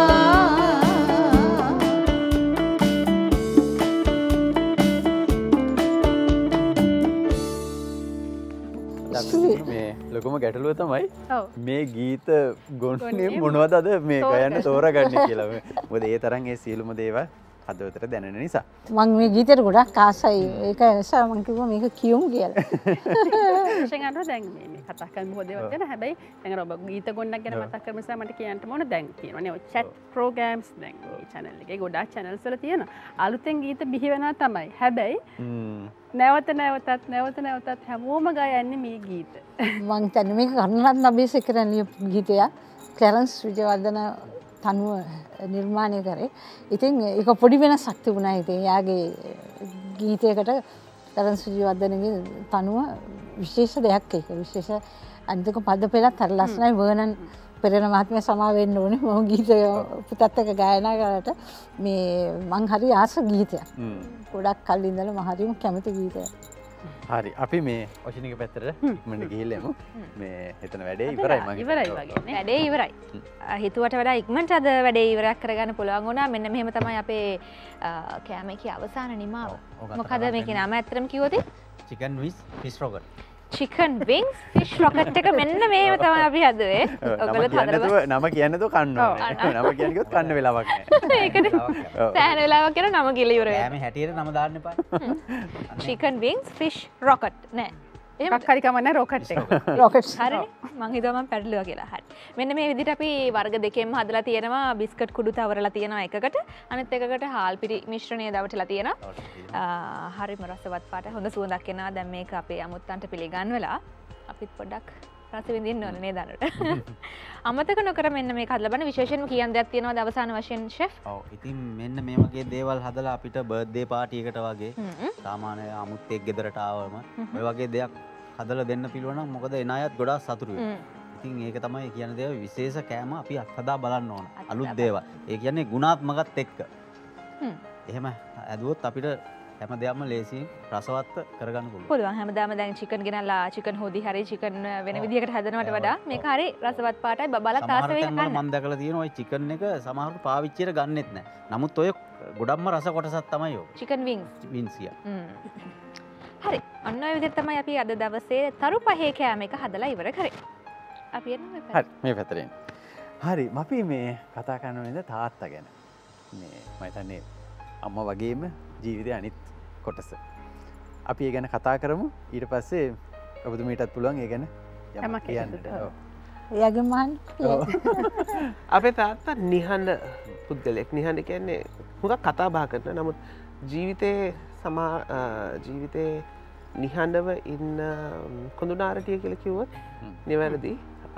මේ ලොකම ගැටලුව තමයි මේ ගීත ගොන්නේ මොනවද අද මේ ගයන්න තෝරගන්න කියලා. මොකද ඒ තරම් ඒ සියලුම දේවල් හදවතට දැනෙන නිසා.
මම මේ ගීතේට ගොඩක් ආසයි. ඒක නිසා මම කිව්වා මේක කියමු කියලා.
විශේෂයෙන් අර දැන් මේ මේ කතා කරමු බොහෝ දේවල් ගැන. හැබැයි දැන් අර ඔබ ගීත ගොන්නක් ගැන මතක් කරපු නිසා මට කියන්න ඕන දැන් තියෙනවානේ ඔය chat programs දැන් මේ channel එකේ ගොඩාක් channels වල තියෙනවා. අලුතෙන් ගීත බිහි වෙනවා තමයි. හැබැයි නැවත නැවතත් නැවත නැවතත් හැමෝම ගයන්නේ මේ ගීත.
මං හිතන්නේ මේක කරුණාරත්න අබේසේකරන් ලියපු ගීතයක්. ක්ලැරන්ස් විජයවර්ධන තනුව නිර්මාණය කරේ. ඉතින් ඒක පොඩි වෙනසක් තිබුණා. ඉතින් එයාගේ ගීතයකට ක්ලැරන්ස් විජයවර්ධනගේ තනුව විශේෂ දෙයක් ඒක. විශේෂ අන්තික පද පෙළත් හරි ලස්සනයි. වර්නන් පෙරේර මහත්මයා සමා වෙන්න ඕනේ. මම ගීතය පුතත් එක්ක ගායනා කරලා මේ මං හරි ආස ගීතයක්. ගොඩක් කල් ඉඳලා මම හරිම කැමති ගීතයක්.
හරි අපි මේ ඔෂිනික පැත්තට ඉක්මනට ගිහිල්ලා එමු. මේ එතන වැඩේ ඉවරයි මම
ඉවරයි වගේ නේ.
වැඩේ ඉවරයි. හිතුවට වඩා ඉක්මනට අද වැඩේ ඉවරයක් කරගන්න පුළුවන් වුණා. මෙන්න මෙහෙම තමයි අපේ කෑම එකේ අවසාන නිමාව. මොකද මේකේ නම ඇත්තටම කිව්වොත්
chicken with fish rocket.
chicken wings fish rocket එක මෙන්න මේව තමයි අපි හදුවේ. ඔයගොල්ලෝ හදලා
නම කියන්නේ තෝ කන්න ඕනේ. නම කියන්නේ කිව්වොත් කන්න වෙලාවක් නැහැ.
ඒකනේ. සෑහෙන වෙලාවක් කියන නම කියලා ඉවර වෙනවා.
කෑමේ හැටියට නම දාන්න එපා.
chicken wings fish rocket නෑ.
එකක් හරි කමන්නේ රොකට් එක.
රොකට්ස්.
හරිනේ. මං හිතුවා මම පැටලුවා කියලා. හරි. මෙන්න මේ විදිහට අපි වර්ග දෙකෙන්ම හදලා තියෙනවා. බිස්කට් කුඩු තවරලා තියෙනවා එකකට. අනිත් එකකට හාල් පිරි මිශ්‍රණය දවටලා තියෙනවා. හරිම රසවත් පාට හොඳ සුවඳක් එනවා. දැන් මේක අපේ අමුත්තන්ට පිළිගන්වලා අපිත් පොඩ්ඩක් රස විඳින්න ඕනේ නේද අරට. අමතක නොකර මෙන්න මේක හදලා බලන්න. විශේෂයෙන්ම කියන්න දෙයක් තියෙනවද අවසාන වශයෙන් ෂෙෆ්?
ඔව්. ඉතින් මෙන්න මේ වගේ දේවල් හදලා අපිට බර්ත්ඩේ පාටි එකට වගේ සාමාන්‍ය අමුත්තෙක් ගෙදරට ආවම ඔය වගේ දෙයක් හදලා දෙන්න පිළිවෙල නම් මොකද එන අයත් ගොඩාක් සතුටු වෙනවා. ඉතින් ඒක තමයි කියන දේ විශේෂ කෑම අපි අත්හදා බලන්න ඕන. අලුත් දේවල්. ඒ කියන්නේ ගුණාත්මකත් එක්ක. එහෙම ඇදුවොත් අපිට හැම දෙයක්ම ලේසියෙන් රසවත් කරගන්න පුළුවන්.
පුළුවන්. හැමදාම දැන් චිකන් ගෙනල්ලා චිකන් හොදි හරි චිකන් වෙන විදිහකට හදනවට වඩා මේක හරි රසවත් පාටයි බබලා තාස වෙන්න ගන්න.
මම දැකලා තියෙනවා ওই චිකන් එක සමහරවිට පාවිච්චියට ගන්නෙත් නැහැ. නමුත් ඔය ගොඩක්ම රස කොටසක් තමයි ඔය.
චිකන් වින්ග්ස්.
වින්ග්ස් කිය.
හරි. අන්න ඔය විදිහට තමයි අපි අද දවසේ තරු පහේ කෑම එක හදලා ඉවර කරේ. අපි එන්න මේ
පැත්තට. හරි මේ පැත්තට එන්න. හරි අපි මේ කතා කරන නේද තාත්තා ගැන. මේ මම හිතන්නේ අම්මා වගේම ජීවිතේ අනිත් කොටස. අපි ඒ ගැන කතා කරමු. ඊට පස්සේ ඔබතුමීටත් පුළුවන් ඒ ගැන යමක් කියන්න. ඔව්.
එයාගේ මහන්.
අපේ තාත්තා නිහඬ පුද්ගලෙක්. නිහඬ කියන්නේ හුඟක් කතා බහ කරන. නමුත් ජීවිතේ සමා ජීවිතේ නිහඬව ඉන්න කොඳුනාරටිය කියලා කිව්වොත් නිවැරදි.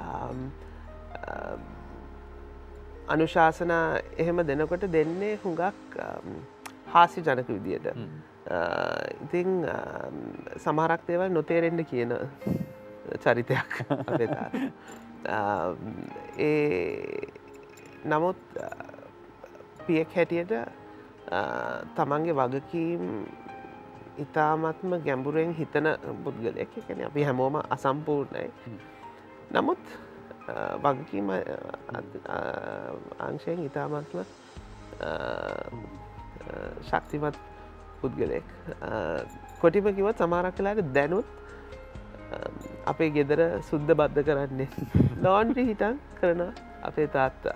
අනුශාසනා එහෙම දෙනකොට දෙන්නේ හුඟක් හාස්‍ය ජනක විදියට. ඉතින් සමහරක් දේවල් නොතේරෙන්න කියන චරිතයක් අපේ තාත්තා. ඒ නමුත් පියෙක් හැටියට තමන්ගේ වගකීම් ඉතාමත්ම ගැඹුරෙන් හිතන පුද්ගලයෙක්. ඒ කියන්නේ අපි හැමෝම අසම්පූර්ණයි. නමුත් වගකීම අංශයෙන් ඉතාමත්ම ශක්තිමත් පුද්ගලයෙක්. කොටිම කිව්වොත් සමහරක් වෙලාවට දැනුත් අපේ ගෙදර සුද්ධ බද්ධ කරන්නේ ලොන්ඩ්‍රි හිටන් කරන අපේ තාත්තා.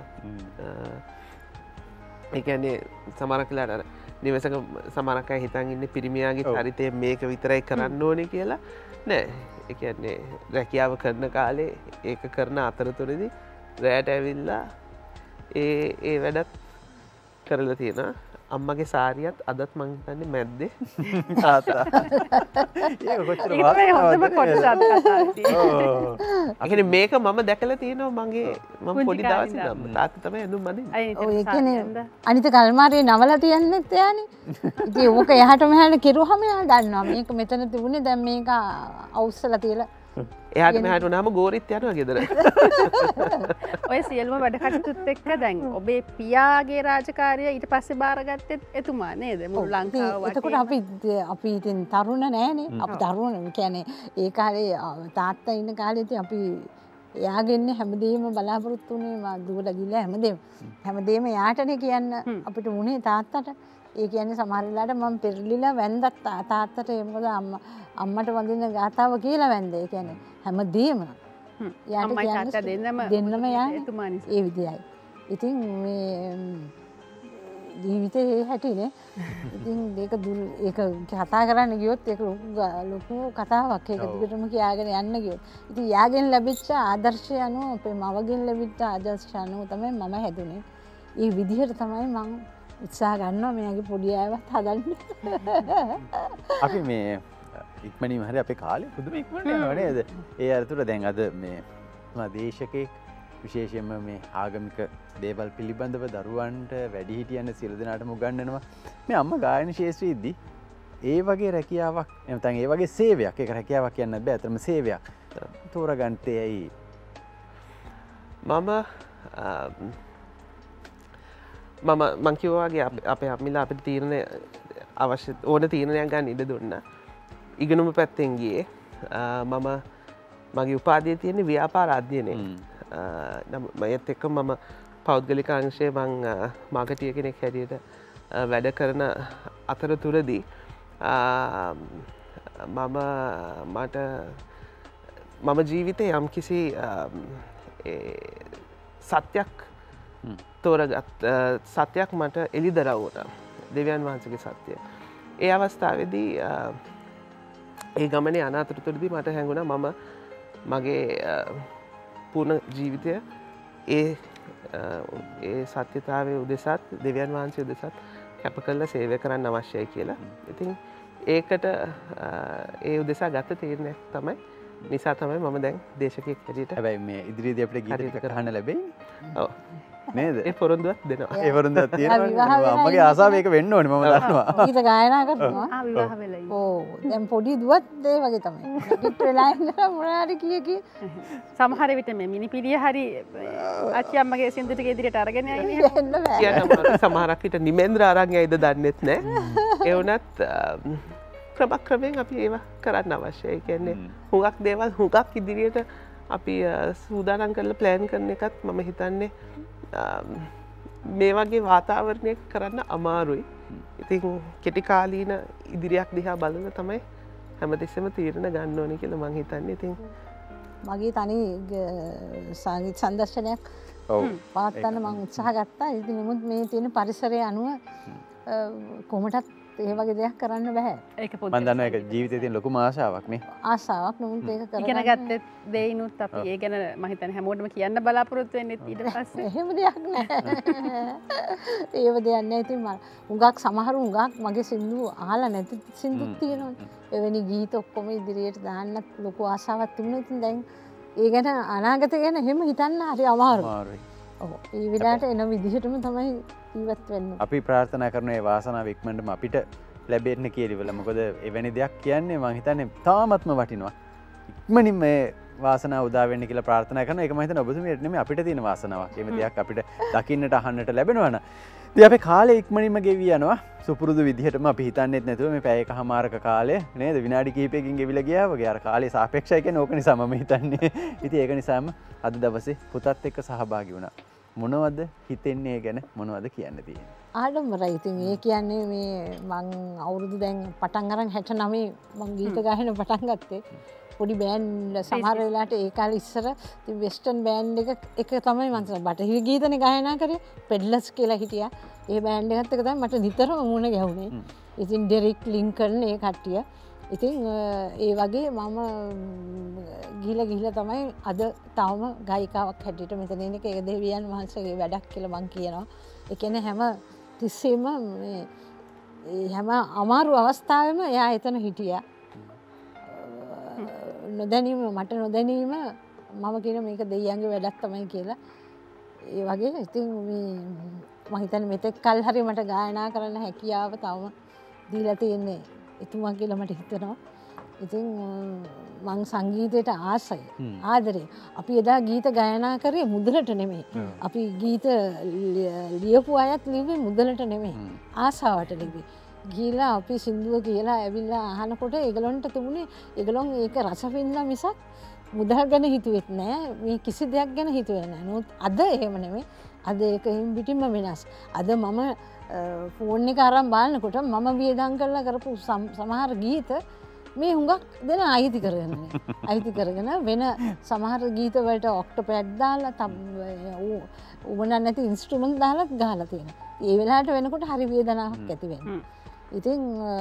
ඒ කියන්නේ සමහරක් වෙලාවට අර නිවසක සමහරක් අය හිතන් ඉන්නේ පිරිමියාගේ චරිතය මේක විතරයි කරන්න ඕනේ කියලා. නෑ. ඒ කියන්නේ රැකියාව කරන කාලේ ඒක කරන අතරතුරදී රැයට ඇවිල්ලා ඒ ඒ වැඩත් කරලා තියෙනවා. අම්මගේ සාරියත් අදත් මං හිතන්නේ මැද්දේ තාත්තා.
ඒක කොච්චර
ඒක තමයි හොඳම කොටස අද කතාවේ තියෙන්නේ.
ඒ කියන්නේ මේක මම දැකලා තියෙනවා මගේ මම පොඩි දවසේ ඉඳන් තාත්තා තමයි ඇඳුම් බඳින්නේ.
ඔය ඒ කියන්නේ අනිත කල්මාරියේ නවලා තියන්නෙත් එයානේ. ඉතින් ඕක එහාට මෙහාට කෙරුවහම එයා දන්නවා මේක මෙතන තිබුණේ දැන් මේක අවුස්සලා තියලා
එහාට මෙහාට වුණාම ගෝරිත් යනවා ගෙදර.
ඔය සියලුම වැඩ කටයුතුත් එක්ක දැන් ඔබේ පියාගේ රාජකාරිය ඊට පස්සේ බාරගත්තෙත් එතුමා නේද? මුළු ලංකාව වටේ.
එතකොට අපි අපි ඉතින් තරුණ නෑනේ. අපි තරුණ කියන්නේ ඒ කාලේ තාත්තා ඉන්න කාලේ ඉතින් අපි එයාගෙන්නේ හැමදේම බලාපොරොත්තු වුණේ මා දුවලා ගිහලා හැමදේම හැමදේම එයාටනේ කියන්න අපිට වුණේ තාත්තට. ඒ කියන්නේ සමහර වෙලාවට මම පෙරලිලා වැන්දත් තාත්තට මොකද අම්මා අම්මට වඳින ගාතාව කියලා වැන්ද. ඒ කියන්නේ හැමදේම යාට
දෙන්නම
දෙන්නම යා
එතුමා නිසා.
ඒ විදියයි. ඉතින් මේ ජීවිතේ හැටිනේ. ඉතින් ඒක ඒක කතා කරන්න ගියොත් ඒක ලොකු කතාවක්. ඒක දිගටම කියාගෙන යන්න ගියොත්. ඉතින් යාගෙන් ලැබිච්ච ආදර්ශය අනුව අපේ මවගෙන් ලැබිච්ච ආදර්ශය අනුව තමයි මම හැදුනේ. ඒ විදිහට තමයි මම උත්සාහ ගන්නවා මෙයාගේ පොඩි අයවත් හදන්න.
අපි මේ ඉක්මනින්ම හරි අපේ කාලේ පුදුම ඉක්මනට යනවා නේද? ඒ අරතුර දැන් අද මේ දේශකෙක් විශේෂයෙන්ම මේ ආගමික දේවල් පිළිබඳව දරුවන්ට වැඩිහිටියන් සියලු දෙනාටම උගන්වනවා. මේ අම්මා ගායන ශාස්ත්‍රයේදී ඒ වගේ රැකියාවක් නැත්නම් ඒ වගේ සේවයක් ඒක රැකියාවක් කියන්නත් බෑ. අතරම සේවයක් තෝරගන්නතේ ඇයි?
මම මම මං කිව්වා වගේ අපේ අම්මිලා අපිට තීරණ අවශ්‍ය ඕන තීරණයක් ගන්න ඉඩ දුන්නා. ඉගෙනුම පැත්තෙන් ගියේ මම මගේ උපාධිය තියෙන්නේ ව්‍යාපාර අධ්‍යයනයේ. මයත් එක්ක මම පෞද්ගලික අංශයේ මං මාකටිය කෙනෙක් හැටියට වැඩ කරන අතරතුරදී මම මට මම ජීවිතේ යම් කිසි සත්‍යයක් තෝරගත් සත්‍යයක් මට එළිදරව් වුණා. දෙවියන් වහන්සේගේ සත්‍යය. ඒ අවස්ථාවේදී ඒ ගමනේ අනාතරතුරදී මට හැඟුණා මම මගේ පූර්ණ ජීවිතය ඒ ඒ සත්‍යතාවයේ උදෙසත් දෙවියන් වහන්සේ උදෙසත් කැප කරලා සේවය කරන්න අවශ්‍යයි කියලා. ඉතින් ඒකට ඒ උදෙසා ගත්ත තීරණයක් තමයි නිසා තමයි මම දැන් දේශකයෙක් හැටියට.
හැබැයි මේ ඉදිරියේදී අපිට ගීත කරන්න ලැබෙයි.
ඔව්.
නේද?
ඒ පොරොන්දුවක් දෙනවා.
ඒ පොරොන්දුවක් තියෙනවා. මගේ ආසාව ඒක වෙන්න ඕනේ මම දන්නවා.
ගීත ගායනා කරනවා.
ආ විවාහ වෙලා ඉන්නේ.
ඕ දැන් පොඩි දුවත් ඒ වගේ තමයි. ටික් වෙලා ඉඳලා මොනාරි කිය කී.
සමහර විට මේ මිනිපිරිය හරි අච්චි අම්මගේ සින්දු ටික ඉදිරියට අරගෙන යන්නේ.
එන්න බෑ.
කියන්න සමහරක් විට නිමෙන්ද්‍ර අරන් යයිද දන්නෙත් නෑ. ඒ වුණත් ක්‍රමක්‍රමයෙන් අපි ඒවා කරන්න අවශ්‍යයි. කියන්නේ හුඟක් දේවල් හුඟක් ඉදිරියට අපි සූදානම් කරලා ප්ලෑන් කරන එකත් මම හිතන්නේ මේ වගේ වාතාවරණයක් කරන්න අමාරුයි. ඉතින් කෙටි කාලීන ඉදිරියක් දිහා බලලා තමයි හැමතිස්සෙම තීරණ ගන්න ඕනේ කියලා මම හිතන්නේ. ඉතින්
මගේ තනි සංගීත සංදර්ශනයක් පවත්වන්න මම උත්සාහ ගත්තා. ඉතින් නමුත් මේ තියෙන පරිසරය අනුව කොහොමදත් ඒ වගේ දෙයක් කරන්න බෑ.
ඒක පොඩි
මම දන්නවා ඒක ජීවිතේ තියෙන ලොකුම ආශාවක් නේ.
ආසාවක් නමුත් ඒක කරගන්න
ඉගෙන ගත්තේ දෙයිනුත් අපි ඒ ගැන මම හිතන්නේ හැමෝටම කියන්න බලාපොරොත්තු වෙන්නේ ඊට පස්සේ.
එහෙම දෙයක් නෑ. ඒව දෙයක් නෑ. ඉතින් මම හුඟක් සමහරු හුඟක් මගේ සින්දු අහලා නැති සින්දුත් තියෙනවා. එවැනි ගීත ඔක්කොම ඉදිරියට දාන්නත් ලොකු ආසාවක් තිබුණා. ඉතින් දැන් ඒ ගැන අනාගතය ගැන එහෙම හිතන්න හරි අමාරුයි.
අමාරුයි.
ඔව්. ඒ විලාට එන විදිහටම තමයි ජීවත් වෙන්න.
අපි ප්‍රාර්ථනා කරන ඒ වාසනාව ඉක්මනටම අපිට ලැබෙන්න කියලා. මොකද එවැනි දෙයක් කියන්නේ මම හිතන්නේ තාමත්ම වටිනවා. ඉක්මනින් මේ වාසනාව උදා වෙන්න කියලා ප්‍රාර්ථනා කරනවා. ඒක මම හිතන්නේ ඔබතුමියට නෙමෙයි අපිට තියෙන වාසනාවක්. එහෙම දෙයක් අපිට දකින්නට අහන්නට ලැබෙනවා නම්. ඉතින් අපේ කාලේ ඉක්මනින්ම ගෙවි යනවා. සුපුරුදු විදිහටම අපි හිතන්නේත් නැතුව මේ පැය එකමාරක කාලය නේද විනාඩි කිහිපයකින් ගෙවිලා ගියා වගේ. අර කාලේ සාපේක්ෂයි කියන්නේ ඕක නිසා මම හිතන්නේ. ඉතින් ඒක නිසාම අද දවසේ පුතත් එක්ක සහභාගී වුණා. මොනවද හිතෙන්නේ ගැන මොනවද කියන්න තියෙන්නේ?
ආඩම්බරයි. ඉතින් ඒ කියන්නේ මේ මං අවුරුදු දැන් පටන් අරන් හැට නවයේ මං ගීත ගායන පටන් ගත්තේ. පොඩි බෑන්ඩ් සමහර වෙලාවට ඒ කාලේ ඉස්සර ඉතින් වෙස්ටර්න් බෑන්ඩ් එක එක තමයි මං බටහිර ගීතනේ ගායනා කරේ. පෙඩ්ලස් කියලා හිටියා. ඒ බෑන්ඩ් එකත් එක තමයි මට නිතරම මුණ ගැහුනේ. ඉතින් ඩෙරික් ලින්කන් ඒ කට්ටිය. ඉතින් ඒ වගේ මම ගිහිලා ගිහිලා තමයි අද තවම ගායිකාවක් හැටියට මෙතන ඉන්නේ. ඒක දෙවියන් වහන්සේගේ වැඩක් කියලා මං කියනවා. ඒ කියන්නේ හැම තිස්සෙම මේ හැම අමාරු අවස්ථාවෙම එයා එතන හිටියා. නොදැනීම මට නොදැනීම මම කියන මේක දෙයියන්ගේ වැඩක් තමයි කියලා. ඒ වගේ ඉතින් මේ මම හිතන්නේ මෙතෙක් කල් හරි මට ගායනා කරන්න හැකියාව තවම දීලා තියෙන්නේ එතුමා කියලා මට හිතෙනවා. ඉතින් මං සංගීතයට ආසයි ආදරේ. අපි එදා ගීත ගායනා කරේ මුදලට නෙමෙයි. අපි ගීත ලියපු අයත් ලිව්වේ මුදලට නෙමෙයි. ආසාවට ලිව්වේ. ගිහිලා අපි සින්දුව කියලා ඇවිල්ලා අහනකොට ඒගොල්ලන්ට තිබුණේ ඒගොල්ලන් ඒක රස විඳලා මිසක් මුදල් ගැන හිතුවෙත් නෑ. මේ කිසි දෙයක් ගැන හිතුවේ නෑ. නමුත් අද එහෙම නෙමෙයි. අද ඒක පිටින්ම වෙනස්. අද මම ෆෝන් එක අරන් බලනකොට මම වියදම් කරලා කරපු සමහර ගීත මේ හුඟක් දෙන අයිති කරගෙන අයිති කරගෙන වෙන සමහර ගීත වලට ඔක්ටෝපැඩ් දාලා උවන නැති ඉන්ස්ට්‍රුමන්ට් දාලා ගහලා තියෙනවා. ඒ වෙලාවට වෙනකොට හරි වේදනාවක් ඇති වෙනවා. ඉතින්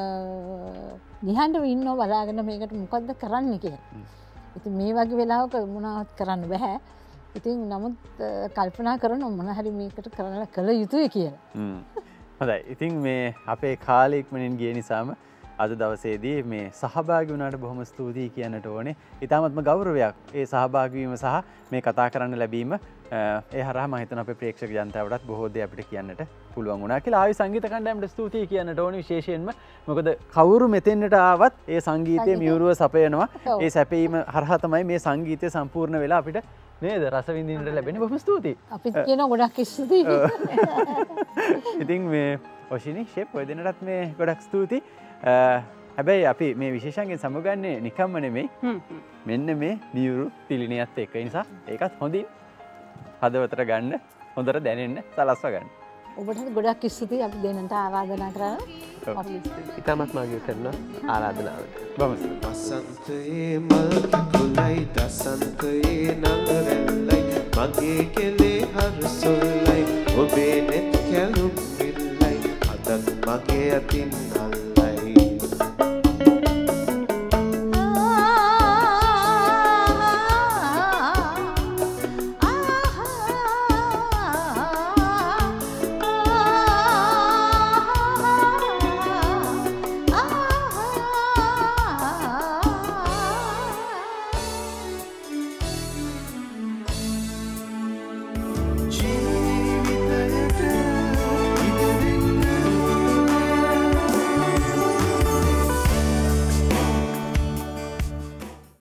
නිහඬව ඉන්නව බලාගෙන මේකට මොකද්ද කරන්න කියලා. ඉතින් මේ වගේ වෙලාවක මොනවත් කරන්න බෑ. ඉතින් නමුත් කල්පනා කරනවා මොන හරි මේකට කරලා කළ යුතුයි කියලා.
හොඳයි. ඉතින් මේ අපේ කාලේ ඉක්මනින් ගිය නිසාම අද දවසේදී මේ සහභාගී වුණාට බොහොම ස්තුතියි කියන්නට ඕනේ. ඊටාත්ම ගෞරවයක් ඒ සහභාගී වීම සහ මේ කතා කරන්න ලැබීම ඒ හරහා මම හිතනවා අපේ ප්‍රේක්ෂක ජනතාවටත් බොහෝ දේ අපිට කියන්නට පුළුවන් වුණා කියලා. ආවි සංගීත කණ්ඩායමට ස්තුතියි කියන්නට ඕනේ විශේෂයෙන්ම. මොකද කවුරු මෙතෙන්නට ආවත් ඒ සංගීතයේ මියුරුව සපයනවා. ඒ සැපීම හරහා තමයි මේ සංගීතය සම්පූර්ණ වෙලා අපිට නේද රස විඳින්නට ලැබෙන්නේ. බොහොම ස්තුතියි.
අපිත් කියනවා ගොඩක් ස්තුතියි.
ඉතින් මේ ඔෂිනි ෂෙප් ඔය දෙන්නටත් මේ ගොඩක් ස්තුතියි. හැබැයි අපි මේ විශේෂයෙන් සමුගන්නේ නිකම්ම නෙමෙයි. මෙන්න මේ නියුරු පිළිණියත් එක්ක. ඒ නිසා ඒකත් හොඳින් හදවතට ගන්න, හොඳට දැනෙන්න සලස්ව ගන්න.
ඔබට ගොඩක් ස්තුතියි අපි දෙන්නට ආරාධනා කරා.
අපි ඉතාමත් මාගේ කරන ආරාධනාවට.
බොහොම
වසන්තයේ මල් කකුලයි දසන්තයේ නඟරැල්ලයි මගේ කෙලේ හරසොල්ලයි ඔබේ නෙත් කැලුම් විල්ලයි අදත් මගේ අතින් අල්ල